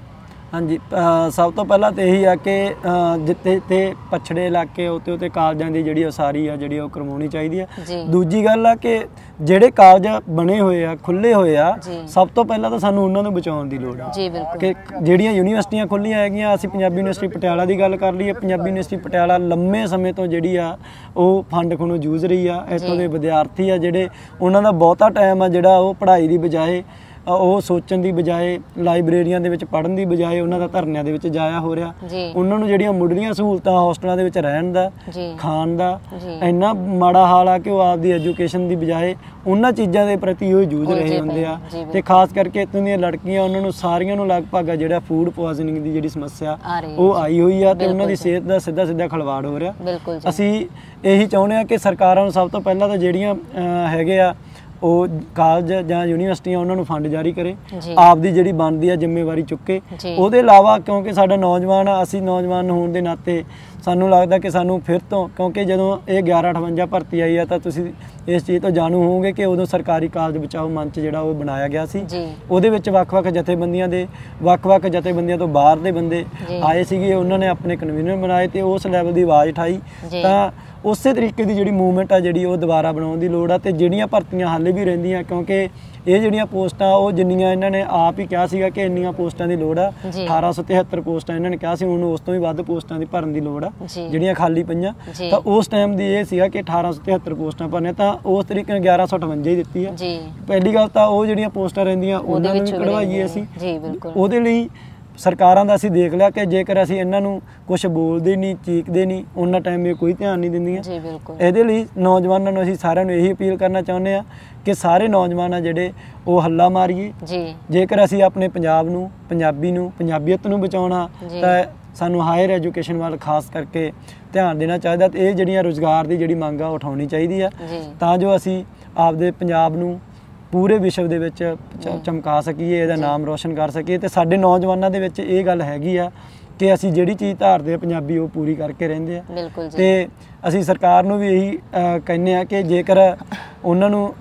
हाँ जी, सब तो पहला तो यही है कि जिते ते पछड़े इलाके उत्ते उत्ते कालजां दी जिहड़ी उसारी आ जिहड़ी ओह करवाउणी चाहीदी है। दूजी गल आ कि ਜਿਹੜੇ ਕਾਲਜ ਬਣੇ ਹੋਏ ਆ ਖੁੱਲੇ ਹੋਏ ਆ ਸਭ ਤੋਂ ਪਹਿਲਾਂ ਤਾਂ ਸਾਨੂੰ ਉਹਨਾਂ ਨੂੰ ਬਚਾਉਣ ਦੀ ਲੋੜ ਆ ਕਿ ਜਿਹੜੀਆਂ ਯੂਨੀਵਰਸਿਟੀਆਂ ਖੁੱਲੀਆਂ ਹੈਗੀਆਂ। ਅਸੀਂ ਪੰਜਾਬੀ ਯੂਨੀਵਰਸਿਟੀ ਪਟਿਆਲਾ ਦੀ ਗੱਲ ਕਰ ਲਈਏ, ਪੰਜਾਬੀ ਯੂਨੀਵਰਸਿਟੀ ਪਟਿਆਲਾ ਲੰਮੇ ਸਮੇਂ ਤੋਂ ਜਿਹੜੀ ਆ ਉਹ ਫੰਡ ਖੋਣੋਂ ਜੂਝ ਰਹੀ ਆ। ਇੱਥੋਂ ਦੇ ਵਿਦਿਆਰਥੀ ਆ ਜਿਹੜੇ ਉਹਨਾਂ ਦਾ ਬਹੁਤਾ ਟਾਈਮ ਆ ਜਿਹੜਾ ਉਹ ਪੜ੍ਹਾਈ ਦੀ ਬਜਾਏ ਉਹ ਸੋਚਣ ਦੀ ਬਜਾਏ ਲਾਇਬ੍ਰੇਰੀਆਂ ਦੇ ਵਿੱਚ ਪੜ੍ਹਨ ਦੀ ਬਜਾਏ ਉਹਨਾਂ ਦਾ ਧਰਨਿਆਂ ਦੇ ਵਿੱਚ ਜਾਇਆ ਹੋ ਰਿਹਾ। ਉਹਨਾਂ ਨੂੰ ਜਿਹੜੀਆਂ ਮੁੱਢਲੀਆਂ ਸਹੂਲਤਾਂ ਹੋਸਟਲਾਂ ਦੇ ਵਿੱਚ ਰਹਿਣ ਦਾ ਖਾਣ ਦਾ ਇੰਨਾ ਮਾੜਾ ਹਾਲ ਆ ਕਿ ਉਹ ਆਪਦੀ ਐਜੂਕੇਸ਼ਨ ਦੀ ਬਜਾਏ ਉਹਨਾਂ ਚੀਜ਼ਾਂ ਦੇ ਪ੍ਰਤੀ ਉਹ ਜੂਝ ਰਹੇ ਹੁੰਦੇ ਆ। ਤੇ ਖਾਸ ਕਰਕੇ ਇੱਥੋਂ ਦੀਆਂ ਲੜਕੀਆਂ ਉਹਨਾਂ ਨੂੰ ਸਾਰੀਆਂ ਨੂੰ ਲਗਭਗ ਆ ਜਿਹੜਾ ਫੂਡ ਪੋਇਜ਼ਨਿੰਗ ਦੀ ਜਿਹੜੀ ਸਮੱਸਿਆ ਉਹ ਆਈ ਹੋਈ ਆ ਤੇ ਉਹਨਾਂ ਦੀ ਸਿਹਤ ਦਾ ਸਿੱਧਾ ਸਿੱਧਾ ਖਿਲਵਾੜ ਹੋ ਰਿਹਾ। ਅਸੀਂ ਇਹੀ ਚਾਹੁੰਦੇ ਆ ਕਿ ਸਰਕਾਰਾਂ ਨੂੰ ਸਭ ਤੋਂ ਪਹਿਲਾਂ ਤਾਂ ਜਿਹੜੀਆਂ ਹੈਗੇ ਆ ਉਹ ਕਾਲਜ ਜਾਂ ਯੂਨੀਵਰਸਿਟੀਆਂ ਉਹਨਾਂ ਨੂੰ ਫੰਡ ਜਾਰੀ ਕਰੇ, ਆਪਦੀ ਜਿਹੜੀ ਬਣਦੀ ਆ ਜ਼ਿੰਮੇਵਾਰੀ ਚੁੱਕੇ। ਉਹਦੇ ਇਲਾਵਾ ਕਿਉਂਕਿ ਸਾਡਾ ਨੌਜਵਾਨ ਆ, ਅਸੀਂ ਨੌਜਵਾਨ ਹੋਣ ਦੇ ਨਾਤੇ ਸਾਨੂੰ ਲੱਗਦਾ ਕਿ ਸਾਨੂੰ ਫਿਰ ਤੋਂ ਕਿਉਂਕਿ ਜਦੋਂ ਇਹ ਗਿਆਰਾਂ ਅਠਵੰਜਾ ਭਰਤੀ ਆਈ ਆ ਤਾਂ ਤੁਸੀਂ ਇਸ ਚੀਜ਼ ਤੋਂ ਜਾਣੂ ਹੋਵੋਗੇ ਕਿ ਉਦੋਂ ਸਰਕਾਰੀ ਕਾਲਜ ਬਚਾਓ ਮੰਚ ਜਿਹੜਾ ਉਹ ਬਣਾਇਆ ਗਿਆ ਸੀ। ਉਹਦੇ ਵਿੱਚ ਵੱਖ-ਵੱਖ ਜਥੇਬੰਦੀਆਂ ਦੇ ਵੱਖ-ਵੱਖ ਜਥੇਬੰਦੀਆਂ ਤੋਂ ਬਾਹਰ ਦੇ ਬੰਦੇ ਆਏ ਸੀਗੇ, ਉਹਨਾਂ ਨੇ ਆਪਣੇ ਕਨਵੀਨਰ ਬਣਾਏ ਤੇ ਉਸ ਲੈਵਲ ਦੀ ਆਵਾਜ਼ ਉਠਾਈ। ਤਾਂ ਉਸੇ ਤਰੀਕੇ ਦੀ ਜਿਹੜੀ ਮੂਵਮੈਂਟ ਆ ਜਿਹੜੀ ਉਹ ਦੁਬਾਰਾ ਬਣਾਉਣ ਦੀ ਲੋੜ ਆ। ਤੇ ਜਿਹੜੀਆਂ ਭਰਤੀਆਂ ਹਾਲੇ ਵੀ ਰਹਿੰਦੀਆਂ ਕਿਉਂਕਿ ਇਹ ਜਿਹੜੀਆਂ ਪੋਸਟਾਂ ਉਹ ਜਿੰਨੀਆਂ ਇਹਨਾਂ ਨੇ ਆਪ ਹੀ ਕਿਹਾ ਸੀਗਾ ਕਿ ਇੰਨੀਆਂ ਪੋਸਟਾਂ ਦੀ ਲੋੜ ਆ, ਅਠਾਰਾਂ ਸੌ ਤਿਹੱਤਰ ਪੋਸਟਾਂ ਇਹਨਾਂ ਨੇ ਕਿਹਾ ਸੀ, ਹੁਣ ਉਸ ਤੋਂ ਵੀ ਵੱਧ ਪੋਸਟਾਂ ਦੀ ਭਰਨ ਦੀ ਲੋੜ ਆ ਜਿਹੜੀਆਂ ਖਾਲੀ ਪਈਆਂ। ਤਾਂ ਉਸ ਟਾਈਮ ਦੀ ਇਹ ਸੀਗਾ ਕਿ ਅਠਾਰਾਂ ਸੌ ਤਿਹੱਤਰ ਪੋਸਟਾਂ ਭਰਨੀਆਂ, ਤਾਂ ਉਸ ਤਰੀਕੇ ਨਾਲ ਗਿਆਰਾਂ ਸੌ ਅਠਵੰਜਾ ਹੀ ਦਿੱਤੀ ਆ। ਪਹਿਲੀ ਗੱਲ ਤਾਂ ਉਹ ਜਿਹੜੀਆਂ ਪੋਸਟਾਂ ਰਹਿੰਦੀਆਂ ਉਹਨਾਂ ਨੂੰ ਵੀ ਕਢਵਾਈਏ ਅਸੀਂ। ਉਹਦੇ ਲਈ ਸਰਕਾਰਾਂ ਦਾ ਅਸੀਂ ਦੇਖ ਲਿਆ ਕਿ ਜੇਕਰ ਅਸੀਂ ਇਹਨਾਂ ਨੂੰ ਕੁਛ ਬੋਲਦੇ ਨਹੀਂ ਚੀਕਦੇ ਨਹੀਂ ਉਹਨਾਂ ਟਾਈਮ ਇਹ ਕੋਈ ਧਿਆਨ ਨਹੀਂ ਦਿੰਦੀਆਂ। ਇਹਦੇ ਲਈ ਨੌਜਵਾਨਾਂ ਨੂੰ ਅਸੀਂ ਸਾਰਿਆਂ ਨੂੰ ਇਹੀ ਅਪੀਲ ਕਰਨਾ ਚਾਹੁੰਦੇ ਆ ਕਿ ਸਾਰੇ ਨੌਜਵਾਨ ਆ ਜਿਹੜੇ ਉਹ ਹੱਲਾ ਮਾਰੀਏ। ਜੇਕਰ ਅਸੀਂ ਆਪਣੇ ਪੰਜਾਬ ਨੂੰ ਪੰਜਾਬੀ ਨੂੰ ਪੰਜਾਬੀਅਤ ਨੂੰ ਬਚਾਉਣਾ ਤਾਂ ਸਾਨੂੰ ਹਾਇਰ ਐਜੂਕੇਸ਼ਨ ਵੱਲ ਖਾਸ ਕਰਕੇ ਧਿਆਨ ਦੇਣਾ ਚਾਹੀਦਾ ਤੇ ਇਹ ਜਿਹੜੀਆਂ ਰੁਜ਼ਗਾਰ ਦੀ ਜਿਹੜੀ ਮੰਗ ਆ ਉਠਾਉਣੀ ਚਾਹੀਦੀ ਆ ਤਾਂ ਜੋ ਅਸੀਂ ਆਪਦੇ ਪੰਜਾਬ ਨੂੰ ਪੂਰੇ ਵਿਸ਼ਵ ਦੇ ਵਿੱਚ ਚਮਕਾ ਸਕੀਏ, ਇਹਦਾ ਨਾਮ ਰੋਸ਼ਨ ਕਰ ਸਕੀਏ। ਤੇ ਸਾਡੇ ਨੌਜਵਾਨਾਂ ਦੇ ਵਿੱਚ ਇਹ ਗੱਲ ਹੈਗੀ ਆ ਕਿ ਅਸੀਂ ਜਿਹੜੀ ਚੀਜ਼ ਧਾਰਦੇ ਆ ਪੰਜਾਬੀ ਉਹ ਪੂਰੀ ਕਰਕੇ ਰਹਿੰਦੇ ਆ। ਤੇ ਅਸੀਂ ਸਰਕਾਰ ਨੂੰ ਵੀ ਇਹੀ ਕਹਿੰਦੇ ਆ ਕਿ ਜੇਕਰ ਉਹਨਾਂ ਨੂੰ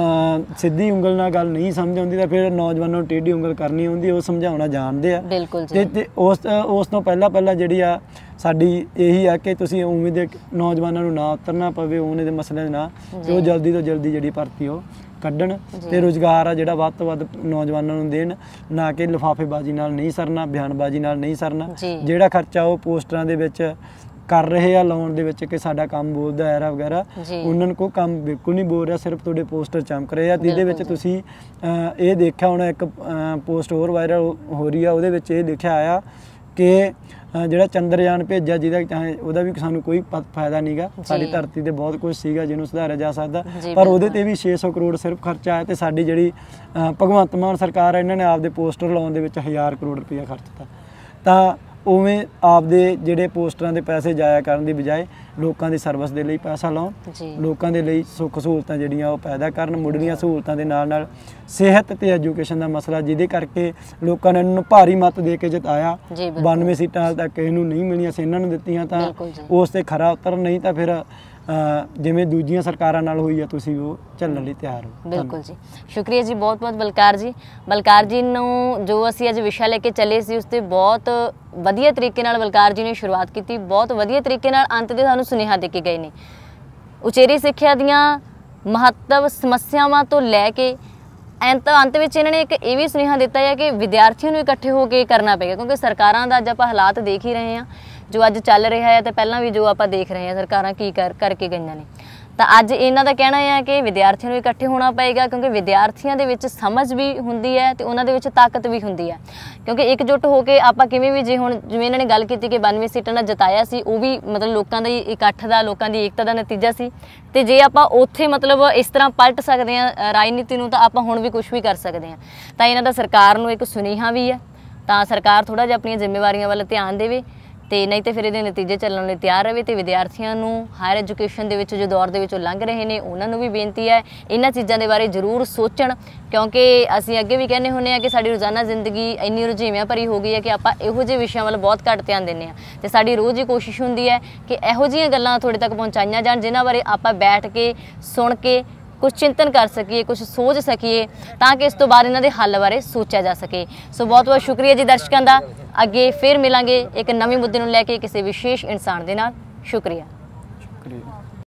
ਸਿੱਧੀ ਉਂਗਲ ਨਾਲ ਗੱਲ ਨਹੀਂ ਸਮਝ ਆਉਂਦੀ ਤਾਂ ਫਿਰ ਨੌਜਵਾਨਾਂ ਨੂੰ ਟੇਢੀ ਉਂਗਲ ਕਰਨੀ ਆਉਂਦੀ, ਉਹ ਸਮਝਾਉਣਾ ਜਾਣਦੇ ਆ। ਤੇ ਉਸ ਉਸ ਤੋਂ ਪਹਿਲਾਂ ਪਹਿਲਾਂ ਜਿਹੜੀ ਆ ਸਾਡੀ ਇਹੀ ਆ ਕਿ ਤੁਸੀਂ ਉਵੇਂ ਦੇ ਨੌਜਵਾਨਾਂ ਨੂੰ ਨਾ ਉਤਰਨਾ ਪਵੇ ਉਹਨੇ ਦੇ ਮਸਲੇ ਦੇ ਨਾ, ਤੇ ਉਹ ਜਲਦੀ ਤੋਂ ਜਲਦੀ ਜਿਹੜੀ ਭਰਤੀ ਉਹ ਕੱਢਣ ਤੇ ਰੁਜ਼ਗਾਰ ਆ ਜਿਹੜਾ ਵੱਧ ਤੋਂ ਵੱਧ ਨੌਜਵਾਨਾਂ ਨੂੰ ਦੇਣ, ਨਾ ਕਿ ਲਿਫਾਫੇਬਾਜ਼ੀ ਨਾਲ ਨਹੀਂ ਸਰਨਾ, ਬਿਆਨਬਾਜ਼ੀ ਨਾਲ ਨਹੀਂ ਸਰਨਾ। ਜਿਹੜਾ ਖਰਚਾ ਉਹ ਪੋਸਟਰਾਂ ਦੇ ਵਿੱਚ ਕਰ ਰਹੇ ਆ ਲਾਉਣ ਦੇ ਵਿੱਚ ਕਿ ਸਾਡਾ ਕੰਮ ਬੋਲਦਾ ਐਰਾ ਵਗੈਰਾ, ਉਹਨਾਂ ਨੂੰ ਕੋਈ ਕੰਮ ਬਿਲਕੁਲ ਨਹੀਂ ਬੋਲ ਰਿਹਾ, ਸਿਰਫ ਤੁਹਾਡੇ ਪੋਸਟਰ ਚਮਕ ਰਹੇ ਆ। ਜਿਹਦੇ ਵਿੱਚ ਤੁਸੀਂ ਇਹ ਦੇਖਿਆ ਹੋਣਾ, ਇੱਕ ਪੋਸਟ ਹੋਰ ਵਾਇਰਲ ਹੋ ਰਹੀ ਆ, ਉਹਦੇ ਵਿੱਚ ਇਹ ਲਿਖਿਆ ਆਇਆ ਕਿ ਜਿਹੜਾ ਚੰਦਰਯਾਨ ਭੇਜਿਆ ਜਿਹਦਾ ਚਾਹੇ ਉਹਦਾ ਵੀ ਸਾਨੂੰ ਕੋਈ ਫਾਇਦਾ ਨਹੀਂਗਾ, ਸਾਡੀ ਧਰਤੀ ਤੇ ਬਹੁਤ ਕੁਝ ਸੀਗਾ ਜਿਹਨੂੰ ਸੁਧਾਰਿਆ ਜਾ ਸਕਦਾ, ਪਰ ਉਹਦੇ ਤੇ ਵੀ ਛੇ ਸੌ ਕਰੋੜ ਸਿਰਫ ਖਰਚਾ ਆਇਆ। ਤੇ ਸਾਡੀ ਜਿਹੜੀ ਭਗਵੰਤ ਮਾਨ ਸਰਕਾਰ ਹੈ ਇਹਨਾਂ ਨੇ ਆਪਦੇ ਪੋਸਟਰ ਲਾਉਣ ਦੇ ਵਿੱਚ ਹਜ਼ਾਰ ਕਰੋੜ ਰੁਪਈਆ ਖਰਚਤਾ। ਤਾਂ ਉਵੇਂ ਆਪਦੇ ਜਿਹੜੇ ਪੋਸਟਰਾਂ ਦੇ ਪੈਸੇ ਜਾਇਆ ਕਰਨ ਦੀ ਬਜਾਏ ਲੋਕਾਂ ਦੀ ਸਰਵਿਸ ਦੇ ਲਈ ਪੈਸਾ ਲਾਉਣ, ਲੋਕਾਂ ਦੇ ਲਈ ਸੁੱਖ ਸਹੂਲਤਾਂ ਜਿਹੜੀਆਂ ਉਹ ਪੈਦਾ ਕਰਨ। ਮੁੱਢਲੀਆਂ ਸਹੂਲਤਾਂ ਦੇ ਨਾਲ ਨਾਲ ਸਿਹਤ ਤੇ ਐਜੂਕੇਸ਼ਨ ਦਾ ਮਸਲਾ ਜਿਹਦੇ ਕਰਕੇ ਲੋਕਾਂ ਨੇ ਇਹਨਾਂ ਨੂੰ ਭਾਰੀ ਮੱਤ ਦੇ ਕੇ ਜਿਤਾਇਆ। ਬਾਨਵੇਂ ਸੀਟਾਂ ਹਾਲ ਤੱਕ ਇਹਨੂੰ ਨਹੀਂ ਮਿਲੀਆਂ ਸੀ, ਇਹਨਾਂ ਨੂੰ ਦਿੱਤੀਆਂ ਤਾਂ ਉਸ ਤੇ ਖਰਾ ਉਤਰ, ਨਹੀਂ ਤਾਂ ਫਿਰ ਜਿਵੇਂ ਦੂਜੀਆਂ ਸਰਕਾਰਾਂ ਨਾਲ ਹੋਈ ਆ ਤੁਸੀਂ ਉਹ ਚੱਲਣ ਲਈ ਤਿਆਰ ਹੋ। ਬਿਲਕੁਲ ਜੀ, ਸ਼ੁਕਰੀਆ ਜੀ ਬਹੁਤ ਬਹੁਤ ਬਲਕਾਰ ਜੀ। ਬਲਕਾਰ ਜੀ ਨੂੰ ਜੋ ਅਸੀਂ ਅੱਜ ਵਿਸ਼ਾ ਲੈ ਕੇ ਚੱਲੇ ਸੀ ਉਸ ਤੇ ਬਹੁਤ ਵਧੀਆ ਤਰੀਕੇ ਨਾਲ ਬਲਕਾਰ ਜੀ ਨੇ ਸ਼ੁਰੂਆਤ ਕੀਤੀ, ਬਹੁਤ ਵਧੀਆ ਤਰੀਕੇ ਨਾਲ ਅੰਤ ਦੇ ਸਾਨੂੰ ਸੁਨੇਹਾ ਦੇ ਕੇ ਗਏ ਨੇ। ਉਚੇਰੀ ਸਿੱਖਿਆ ਦੀਆਂ ਮਹੱਤਵ ਸਮੱਸਿਆਵਾਂ ਤੋਂ ਲੈ ਕੇ ਅੰਤ ਅੰਤ ਵਿੱਚ ਇਹਨਾਂ ਨੇ ਇੱਕ ਇਹ ਵੀ ਸੁਨੇਹਾ ਦਿੱਤਾ ਹੈ ਕਿ ਵਿਦਿਆਰਥੀਆਂ ਨੂੰ ਇਕੱਠੇ ਹੋ ਕੇ ਕਰਨਾ ਪਏਗਾ, ਕਿਉਂਕਿ ਸਰਕਾਰਾਂ ਦਾ ਅੱਜ ਆਪਾਂ ਹਾਲਾਤ ਦੇਖ ਹੀ ਰਹੇ ਹਾਂ ਜੋ ਅੱਜ ਚੱਲ ਰਿਹਾ ਹੈ ਤੇ ਪਹਿਲਾਂ ਵੀ ਜੋ ਆਪਾਂ ਦੇਖ ਰਹੇ ਹਾਂ ਸਰਕਾਰਾਂ ਕੀ ਕਰ ਕਰਕੇ ਗਈਆਂ ਨੇ। ਤਾਂ ਅੱਜ ਇਹਨਾਂ ਦਾ ਕਹਿਣਾ ਹੈ ਕਿ ਵਿਦਿਆਰਥੀਆਂ ਨੂੰ ਇਕੱਠੇ ਹੋਣਾ ਪਏਗਾ, ਕਿਉਂਕਿ ਵਿਦਿਆਰਥੀਆਂ ਦੇ ਵਿੱਚ ਸਮਝ ਵੀ ਹੁੰਦੀ ਹੈ ਤੇ ਉਹਨਾਂ ਦੇ ਵਿੱਚ ਤਾਕਤ ਵੀ ਹੁੰਦੀ ਹੈ। ਕਿਉਂਕਿ ਇਕਜੁੱਟ ਹੋ ਕੇ ਆਪਾਂ ਕਿਵੇਂ ਵੀ, ਜੇ ਹੁਣ ਜਿਵੇਂ ਇਹਨਾਂ ਨੇ ਗੱਲ ਕੀਤੀ ਕਿ ਬਾਨਵੇਂ ਸੀਟਾਂ ਦਾ ਜਿਤਾਇਆ ਸੀ, ਉਹ ਵੀ ਮਤਲਬ ਲੋਕਾਂ ਦਾ ਇਕੱਠ ਦਾ, ਲੋਕਾਂ ਦੀ ਏਕਤਾ ਦਾ ਨਤੀਜਾ ਸੀ। ਤੇ ਜੇ ਆਪਾਂ ਉੱਥੇ ਮਤਲਬ ਇਸ ਤਰ੍ਹਾਂ ਪਲਟ ਸਕਦੇ ਹਾਂ ਰਾਜਨੀਤੀ ਨੂੰ, ਤਾਂ ਆਪਾਂ ਹੁਣ ਵੀ ਕੁਝ ਵੀ ਕਰ ਸਕਦੇ ਹਾਂ। ਤਾਂ ਇਹਨਾਂ ਦਾ ਸਰਕਾਰ ਨੂੰ ਇੱਕ ਸੁਨੇਹਾ ਵੀ ਹੈ, ਤਾਂ ਸਰਕਾਰ ਥੋੜ੍ਹਾ ਜਿਹਾ ਆਪਣੀਆਂ ਜ਼ਿੰਮੇਵਾਰੀਆਂ ਵੱਲ ਧਿਆਨ ਦੇਵੇ ਤੇ ਨਹੀਂ ਤੇ ਫਿਰ ਇਹਦੇ ਨਤੀਜੇ ਚੱਲਣ ਲਈ ਤਿਆਰ ਰਹੇ। ਤੇ ਵਿਦਿਆਰਥੀਆਂ ਨੂੰ ਹਾਇਰ ਐਜੂਕੇਸ਼ਨ ਦੇ ਵਿੱਚ ਜੋ ਦੌਰ ਦੇ ਵਿੱਚੋਂ ਲੰਘ ਰਹੇ ਨੇ ਉਹਨਾਂ ਨੂੰ ਵੀ ਬੇਨਤੀ ਹੈ ਇਹਨਾਂ ਚੀਜ਼ਾਂ ਦੇ ਬਾਰੇ ਜ਼ਰੂਰ ਸੋਚਣ, ਕਿਉਂਕਿ ਅਸੀਂ ਅੱਗੇ ਵੀ ਕਹਿੰਦੇ ਹੁੰਦੇ ਹਾਂ ਕਿ ਸਾਡੀ ਰੋਜ਼ਾਨਾ ਜ਼ਿੰਦਗੀ ਇੰਨੀ ਰੁਝੇਵਿਆਂ ਭਰੀ ਹੋ ਗਈ ਹੈ ਕਿ ਆਪਾਂ ਇਹੋ ਜਿਹੇ ਵਿਸ਼ਿਆਂ ਵੱਲ ਬਹੁਤ ਘੱਟ ਧਿਆਨ ਦਿੰਦੇ ਹਾਂ। ਤੇ ਸਾਡੀ ਰੋਜ਼ ਹੀ ਕੋਸ਼ਿਸ਼ ਹੁੰਦੀ ਹੈ ਕਿ ਇਹੋ ਜਿਹੀਆਂ ਗੱਲਾਂ ਤੁਹਾਡੇ ਤੱਕ ਪਹੁੰਚਾਈਆਂ ਜਾਣ ਜਿਨ੍ਹਾਂ ਬਾਰੇ ਆਪਾਂ ਬੈਠ ਕੇ ਸੁਣ ਕੇ ਕੁਝ ਚਿੰਤਨ ਕਰ ਸਕੀਏ, ਕੁਝ ਸੋਚ ਸਕੀਏ, ਤਾਂ ਕਿ ਇਸ ਤੋਂ ਬਾਅਦ ਇਹਨਾਂ ਦੇ ਹੱਲ ਬਾਰੇ ਸੋਚਿਆ ਜਾ ਸਕੇ। ਸੋ ਬਹੁਤ ਬਹੁਤ ਸ਼ੁਕਰੀਆ ਜੀ ਦਰਸ਼ਕਾਂ ਦਾ। ਅੱਗੇ ਫਿਰ ਮਿਲਾਂਗੇ ਇੱਕ ਨਵੇਂ ਮੁੱਦੇ ਨੂੰ ਲੈ ਕੇ ਕਿਸੇ ਵਿਸ਼ੇਸ਼ ਇਨਸਾਨ ਦੇ ਨਾਲ। ਸ਼ੁਕਰੀਆ। ਸ਼ੁਕਰੀਆ।